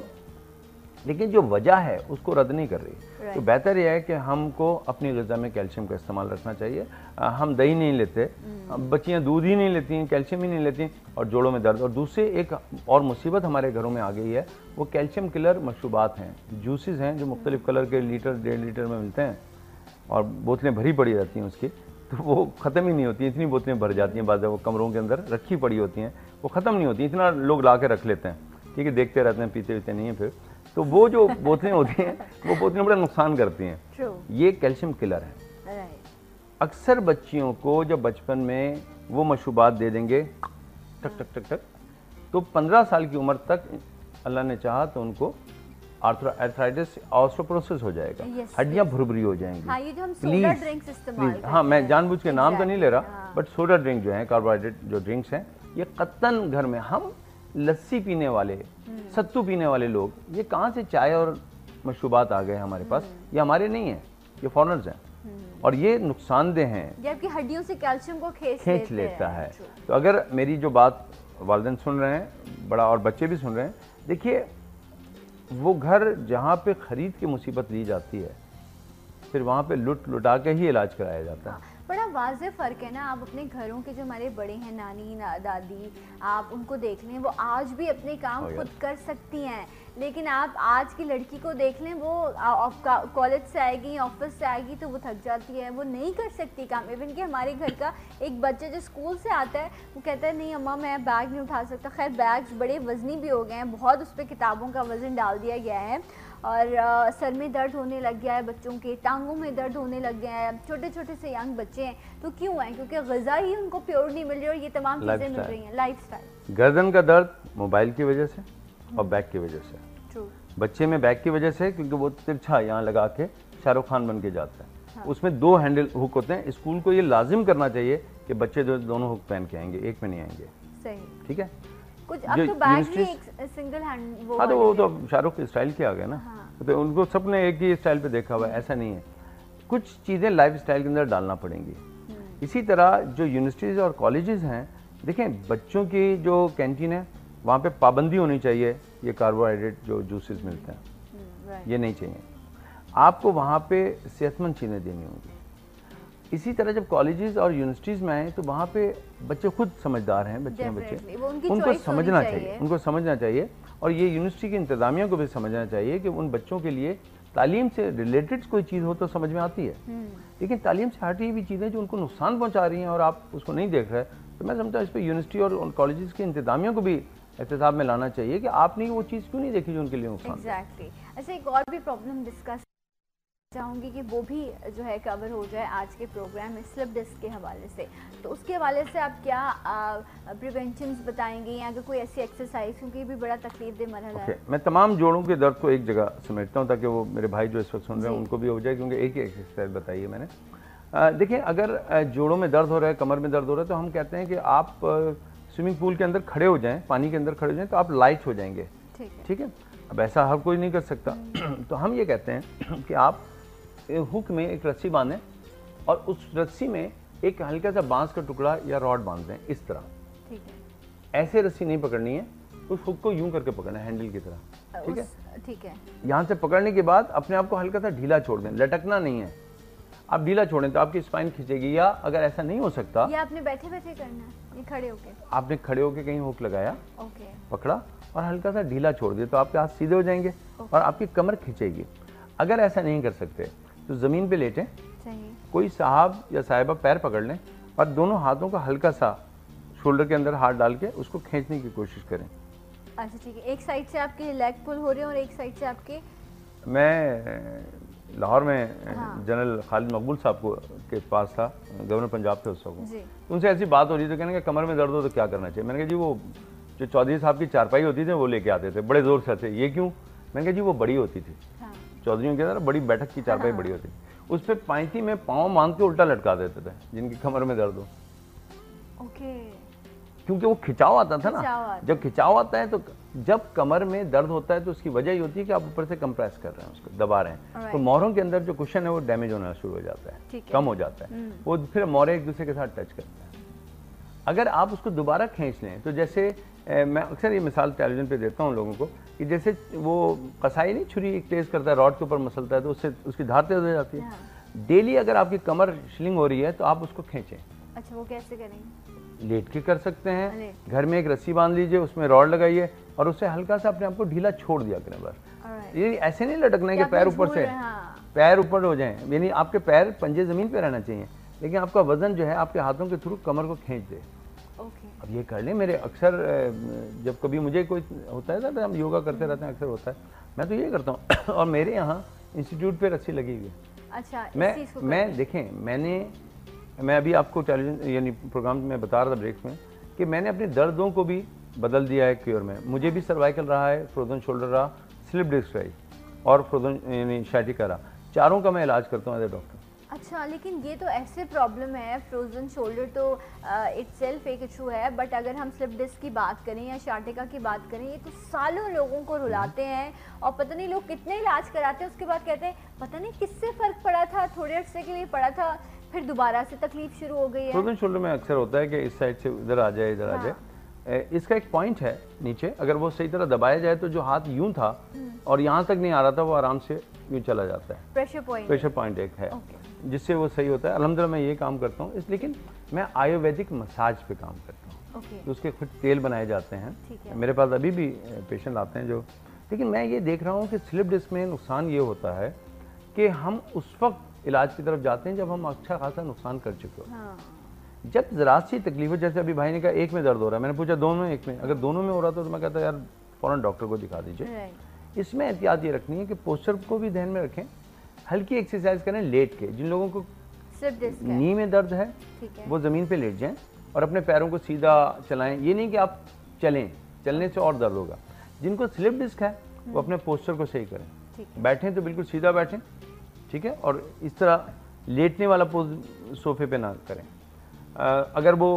लेकिन जो वजह है उसको रद्द नहीं कर रही। तो बेहतर यह है कि हमको अपनी ग़िज़ा में कैल्शियम का इस्तेमाल रखना चाहिए। आ, हम दही नहीं लेते, बच्चियाँ दूध ही नहीं लेती हैं, कैल्शियम ही नहीं लेती, और जोड़ों में दर्द। और दूसरे एक और मुसीबत हमारे घरों में आ गई है, वो कैल्शियम किलर मशरूबात हैं, जूसेस हैं जो मुख्तलिफ़ कलर के लीटर डेढ़ लीटर में मिलते हैं, और बोतलें भरी पड़ी रहती हैं उसकी, तो वो ख़त्म ही नहीं होती। इतनी बोतलें भर जाती हैं, बाद वो कमरों के अंदर रखी पड़ी होती हैं, वो ख़त्म नहीं होती। इतना लोग ला के रख लेते हैं, ठीक है, देखते रहते हैं, पीते पीते नहीं हैं फिर। तो वो जो बोतलें होती हैं वो बोतलें बड़ा नुकसान करती हैं। True. ये कैल्शियम किलर है। right. अक्सर बच्चियों को जब बचपन में वो मशरूबात दे देंगे टक टक टक टक, तो पंद्रह साल की उम्र तक अल्लाह ने चाहा तो उनको आर्थराइटिस, ऑस्टियोपोरोसिस हो जाएगा, yes, हड्डियां yes. भुरभुरी हो जाएंगी। हाँ, ये जो हम सोडा ड्रिंक्स इस्तेमाल करते हैं। हाँ, मैं जानबूझ के नाम तो नहीं ले रहा, बट सोडा ड्रिंक जो है, कार्बोहाइड्रेट जो ड्रिंक्स हैं, ये कत्तन घर में हम लस्सी पीने वाले, सत्तू पीने वाले लोग, ये कहाँ से चाय और मशरूबात आ गए हमारे पास? ये हमारे नहीं है, ये फॉरेनर्स हैं, और ये नुकसानदेह हैं। ये आपकी हड्डियों से कैल्शियम को खींच खींच लेता है। तो अगर मेरी जो बात वालिदैन सुन रहे हैं, बड़ा और बच्चे भी सुन रहे हैं, देखिए वो घर जहाँ पे खरीद की मुसीबत ली जाती है, फिर वहाँ पे लुट लुटा के ही इलाज कराया जाता है। बड़ा वाज़ेह फ़र्क है ना। आप अपने घरों के जो हमारे बड़े हैं, नानी ना, दादी, आप उनको देख लें, वो आज भी अपने काम खुद कर सकती हैं, लेकिन आप आज की लड़की को देख लें, वो कॉलेज से आएगी, ऑफिस से आएगी तो वो थक जाती है, वो नहीं कर सकती काम। इवन कि हमारे घर का एक बच्चा जो स्कूल से आता है, वो कहता है नहीं अम्मा मैं बैग नहीं उठा सकता। खैर बैग्स बड़े वज़नी भी हो गए हैं, बहुत उस पर किताबों का वज़न डाल दिया गया है, और आ, सर में दर्द होने लग गया है, बच्चों के टांगों में दर्द होने लग गया है, छोटे छोटे से यंग बच्चे हैं। तो क्यों है? क्योंकि ग़िज़ा ही उनको प्योर नहीं मिल रही, और ये तमाम चीज़ें मिल रही हैं। लाइफस्टाइल, गर्दन का दर्द मोबाइल की वजह से और बैक की वजह से। True. बच्चे में बैक की वजह से, क्योंकि वो तिरछा यहाँ लगा के शाहरुख खान बन के जाता है। हाँ। उसमें दो हैंडल हुक होते हैं। स्कूल को ये लाजिम करना चाहिए कि बच्चे जो दोनों हुक पहन के आएंगे, एक में नहीं आएंगे। सही, ठीक है। कुछ अब तो बैग भी एक सिंगल हैंड वो, हाँ, तो वो तो शाहरुख स्टाइल के आ गए ना। हाँ। तो उनको सबने एक ही स्टाइल पे देखा हुआ है, ऐसा नहीं है। कुछ चीज़ें लाइफ स्टाइल के अंदर डालना पड़ेंगी। इसी तरह जो यूनिवर्सिटीज़ और कॉलेजेस हैं, देखें बच्चों की जो कैंटीन है वहाँ पे पाबंदी होनी चाहिए, ये कार्बोहाइड्रेट जो जूसेस मिलते हैं ये नहीं चाहिए। आपको वहाँ पे सेहतमंद चीज़ें देनी होंगी। इसी तरह जब कॉलेजेस और यूनिवर्सिटीज़ में आए तो वहाँ पे बच्चे खुद समझदार हैं, बच्चे हैं बच्चे, उनको समझना चाहिए, उनको समझना चाहिए। और ये यूनिवर्सिटी की इंतज़ामिया को भी समझना चाहिए कि उन बच्चों के लिए तालीम से रिलेटेड कोई चीज़ हो तो समझ में आती है, लेकिन तालीम से हटी हुई चीज़ें जो उनको नुकसान पहुँचा रही हैं और आप उसको नहीं देख रहे, तो मैं समझता हूँ इस पर यूनिवर्सिटी और कॉलेजेस की इंतज़ामिया को भी एहतसाब में लाना चाहिए कि आपने वो चीज़ क्यों नहीं देखी जो उनके लिए नुकसान। एग्जैक्टली। अच्छा, एक और भी प्रॉब्लम डिस्कस चाहूँगी कि वो भी जो है कवर हो जाए आज के प्रोग्राम में स्लिप डिस्क के हवाले से। तो उसके हवाले से आप क्या प्रिवेंशंस बताएंगे या अगर कोई ऐसी एक्सरसाइज, क्योंकि ये भी बड़ा तकलीफ दे मरहला okay. है। मैं तमाम जोड़ों के दर्द को एक जगह समेटता हूँ ताकि वो मेरे भाई जो इस वक्त सुन रहे हैं उनको भी हो जाए, क्योंकि एक ही एक्सरसाइज बताई है मैंने। देखिए, अगर जोड़ों में दर्द हो रहा है, कमर में दर्द हो रहा है, तो हम कहते हैं कि आप स्विमिंग पूल के अंदर खड़े हो जाएं, पानी के अंदर खड़े हो जाएं तो आप लाइट हो जाएंगे। ठीक है, अब ऐसा हर कोई नहीं कर सकता तो हम ये कहते हैं कि आप हुक में एक रस्सी बांधें और उस रस्सी में एक हल्का सा बांस का टुकड़ा या रॉड बांध दें इस तरह। ठीक है, ऐसे रस्सी नहीं पकड़नी है, उस हुक को यूं करके पकड़ना है हैंडल की तरह। ठीक है, ठीक है। यहाँ से पकड़ने के बाद अपने आप को हल्का सा ढीला छोड़ दें, लटकना नहीं है। आप ढीला छोड़ें तो आपकी स्पाइन खींचेगी, या अगर ऐसा नहीं हो सकता, ये आपने बैठे बैठे करना है, ये खड़े होके आपने खड़े होके कहीं हुक लगाया, ओके, पकड़ा और हल्का सा ढीला छोड़ दिया तो आपके हाथ सीधे हो जाएंगे और आपकी कमर खींचेगी। अगर ऐसा नहीं कर सकते तो ज़मीन पे लेटें, कोई साहब या साहिबा पैर पकड़ लें और दोनों हाथों का हल्का सा शोल्डर के अंदर हाथ डाल के उसको खींचने की कोशिश करें। अच्छा, ठीक है। एक साइड से आपके लेग पुल हो रहे हैं और एक साइड से आपके, मैं लाहौर में हाँ। जनरल खालिद मकबूल साहब को के पास था, गवर्नर पंजाब थे उस वक्त, उनसे ऐसी बात हो रही थी, कहने का कमर में दर्द हो तो क्या करना चाहिए। मैंने कहा जी वो जो चौधरी साहब की चारपाई होती थी वो लेके आते थे, बड़े जोर से आते। ये क्यों? मैंने कहा जी वो बड़ी होती थी, हाँ। चौधरीयों के अंदर बड़ी बैठक की चारपाई हाँ। बड़ी होती थी, उस पर पैंती में पाँव बांध के उल्टा लटका देते थे जिनकी कमर में दर्द हो। ओके, क्योंकि वो खिंचाव आता था ना, जब खिंचाव आता है तो जब कमर में दर्द होता है तो उसकी वजह ये होती है कि आप ऊपर से कंप्रेस कर रहे हैं, उसको दबा रहे हैं, तो मोहरों के अंदर जो कुशन है वो डैमेज होना शुरू हो जाता है, कम हो जाता है, वो फिर मोहरे एक दूसरे के साथ टच करते हैं। अगर आप उसको दोबारा खींच लें तो जैसे ए, मैं अक्सर ये मिसाल टेलीविजन पे देता हूँ लोगों को कि जैसे वो कसाई नहीं छुरी एक तेज करता है, रॉड के ऊपर मसलता है तो उससे उसकी धार तेज हो जाती है। डेली अगर आपकी कमर शिलिंग हो रही है तो आप उसको खींचें। अच्छा, वो कैसे करेंगे? लेट के कर सकते हैं, घर में एक रस्सी बांध लीजिए, उसमें रॉड लगाइए और उससे हल्का सा अपने आप को ढीला छोड़ दिया करें बस। ये ऐसे नहीं लटकना है कि पैर ऊपर से, पैर ऊपर हो जाएं, यानी आपके पैर पंजे जमीन पे रहना चाहिए, लेकिन आपका वजन जो है आपके हाथों के थ्रू कमर को खींच दे। अब ये कर लें। मेरे अक्सर जब कभी मुझे कोई होता है ना, हम योगा करते रहते हैं, अक्सर होता है, मैं तो ये करता हूँ और मेरे यहाँ इंस्टीट्यूट पे रस्सी लगी हुई है। अच्छा, मैं मैं देखें, मैंने मैं अभी आपको टेलीविजन यानी प्रोग्राम में बता रहा था ब्रेक में कि मैंने अपने दर्दों को भी बदल दिया है क्योर में। मुझे भी सर्वाइकल रहा है, फ्रोजन शोल्डर रहा, स्लिप डिस्क रही और फ्रोजन यानी शाइटिका रहा, चारों का मैं इलाज करता हूँ एज ए डॉक्टर। अच्छा, लेकिन ये तो ऐसे प्रॉब्लम है, फ्रोजन शोल्डर तो इटसेल्फ एक इशू है, बट अगर हम स्लिप डिस्क की बात करें या शाटिका की बात करें, ये तो सालों लोगों को रुलाते हैं और पता नहीं लोग कितने इलाज कराते हैं, उसके बाद कहते हैं पता नहीं किससे फ़र्क पड़ा था, थोड़े अर्से के लिए पड़ा था, फिर दोबारा से तकलीफ शुरू हो गई है। फ्रोजन शोल्डर में अक्सर होता है कि इस साइड से इधर आ जाए, इधर हाँ। आ जाए। इसका एक पॉइंट है नीचे, अगर वो सही तरह दबाया जाए तो जो हाथ यूं था और यहाँ तक नहीं आ रहा था वो आराम से यूं चला जाता है। प्रेशर पॉइंट प्रेशर पॉइंट एक है जिससे वो सही होता है। अल्हम्दुलिल्लाह मैं ये काम करता हूँ, इस लेकिन मैं आयुर्वेदिक मसाज पे काम करता हूँ। okay. तो उसके खुद तेल बनाए जाते हैं, मेरे पास अभी भी पेशेंट आते हैं जो, लेकिन मैं ये देख रहा हूँ कि स्लिप डिस्क में नुकसान ये होता है कि हम उस वक्त इलाज की तरफ जाते हैं जब हम अच्छा खासा नुकसान कर चुके हो। हाँ। जब जरा सी तकलीफ है, जैसे अभी भाई ने कहा एक में दर्द हो रहा है, मैंने पूछा दोनों में, एक में, अगर दोनों में हो रहा था तो मैं कहता यार फौरन डॉक्टर को दिखा दीजिए। इसमें एहतियात ये रखनी है कि पोस्चर को भी ध्यान में रखें, हल्की एक्सरसाइज करें लेट के। जिन लोगों को नी में दर्द है वो ज़मीन पे लेट जाएं और अपने पैरों को सीधा चलाएं। ये नहीं कि आप चलें, चलने से और दर्द होगा। जिनको स्लिप डिस्क है वो अपने पोस्चर को सही करें, बैठें तो बिल्कुल सीधा बैठें, ठीक है, और इस तरह लेटने वाला पोज सोफे पे ना करें। अगर वो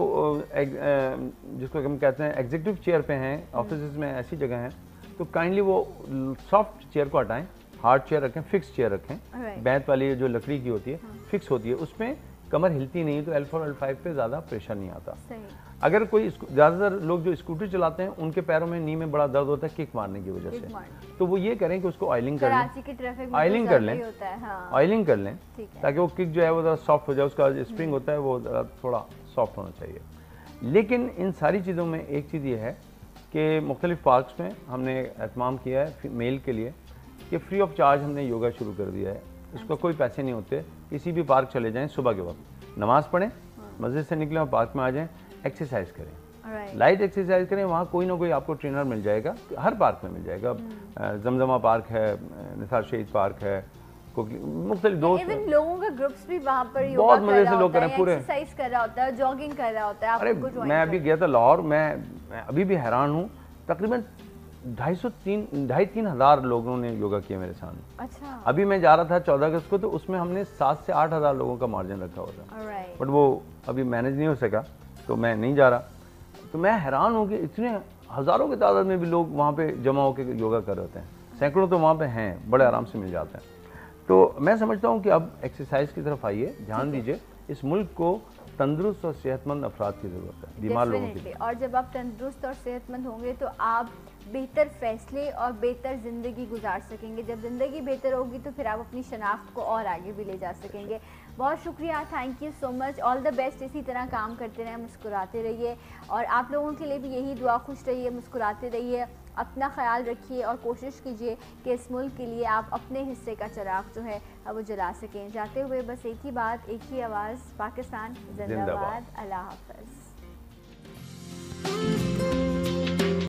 जिसको हम कहते हैं एग्जीक्यूटिव चेयर पे हैं, ऑफिस में ऐसी जगह हैं, तो काइंडली वो सॉफ्ट चेयर को हटाएं, हार्ड चेयर रखें, फिक्स चेयर रखें। बैत वाली जो लकड़ी की होती है हाँ। फिक्स होती है, उसमें कमर हिलती नहीं तो एल फोर एल फाइव पे ज़्यादा प्रेशर नहीं आता। अगर कोई ज़्यादातर लोग जो स्कूटर चलाते हैं उनके पैरों में नी में बड़ा दर्द होता है किक मारने की वजह से, तो वो ये करें कि उसको ऑयलिंग कर लें, ऑयलिंग कर लें, ऑयलिंग कर लें ताकि वो किक जो है वो ज़रा सॉफ्ट हो जाए, उसका जो स्प्रिंग होता है वो थोड़ा सॉफ्ट होना चाहिए। लेकिन इन सारी चीज़ों में एक चीज़ ये है कि मुख्तलिफ पार्क्स में हमने एहतमाम किया है मेल के लिए कि फ्री ऑफ चार्ज हमने योगा शुरू कर दिया है। उसका कोई पैसे नहीं होते, किसी भी पार्क चले जाएं, सुबह के वक्त नमाज पढ़ें, मस्जिद से निकलें और पार्क में आ जाएं, एक्सरसाइज करें, लाइट एक्सरसाइज करें। वहाँ कोई ना कोई आपको ट्रेनर मिल जाएगा, हर पार्क में मिल जाएगा। जमजमा पार्क है, निसार शहीद पार्क है, मुख्तलिफ दोस्त, इवन लोगों का ग्रुप्स भी वहाँ पर योगा बहुत मजे से लोग कर रहे हैं, पूरे एक्सरसाइज कर रहा होता है, जॉगिंग कर रहा होता है। अरे मैं अभी गया था लाहौर, मैं, मैं अभी भी हैरान हूँ, तकरीबन ढाई सौ तीन ढाई तीन हजार लोगों ने योगा किया मेरे सामने। अच्छा। अभी मैं जा रहा था चौदह अगस्त को, तो उसमें हमने सात से आठ हजार लोगों का मार्जिन रखा हुआ था, बट वो अभी मैनेज नहीं हो सका तो मैं नहीं जा रहा। तो मैं हैरान हूँ कि इतने हजारों की तादाद में भी लोग वहाँ पे जमा होकर योगा कर रहे होते हैं, सैकड़ों तो वहाँ पे हैं, बड़े आराम से मिल जाते हैं। तो मैं समझता हूँ कि अब एक्सरसाइज की तरफ आइए, ध्यान दीजिए, इस मुल्क को तंदुरुस्त और सेहतमंद अफराद की ज़रूरत है, बीमार लोगों की। और जब आप तंदुरुस्त और सेहतमंद होंगे तो आप बेहतर फैसले और बेहतर ज़िंदगी गुजार सकेंगे। जब ज़िंदगी बेहतर होगी तो फिर आप अपनी शनाख्त को और आगे भी ले जा सकेंगे। बहुत शुक्रिया, thank you so much, all the best. इसी तरह काम करते रहें, मुस्कुराते रहिए, और आप लोगों के लिए भी यही दुआ, खुश रहिए, मुस्कुराते रहिए, अपना ख्याल रखिए और कोशिश कीजिए कि इस मुल्क के लिए आप अपने हिस्से का चिराग जो है वो जला सकें। जाते हुए बस एक ही बात, एक ही आवाज़, पाकिस्तान जिंदाबाद, अल्लाह हाफ़िज़।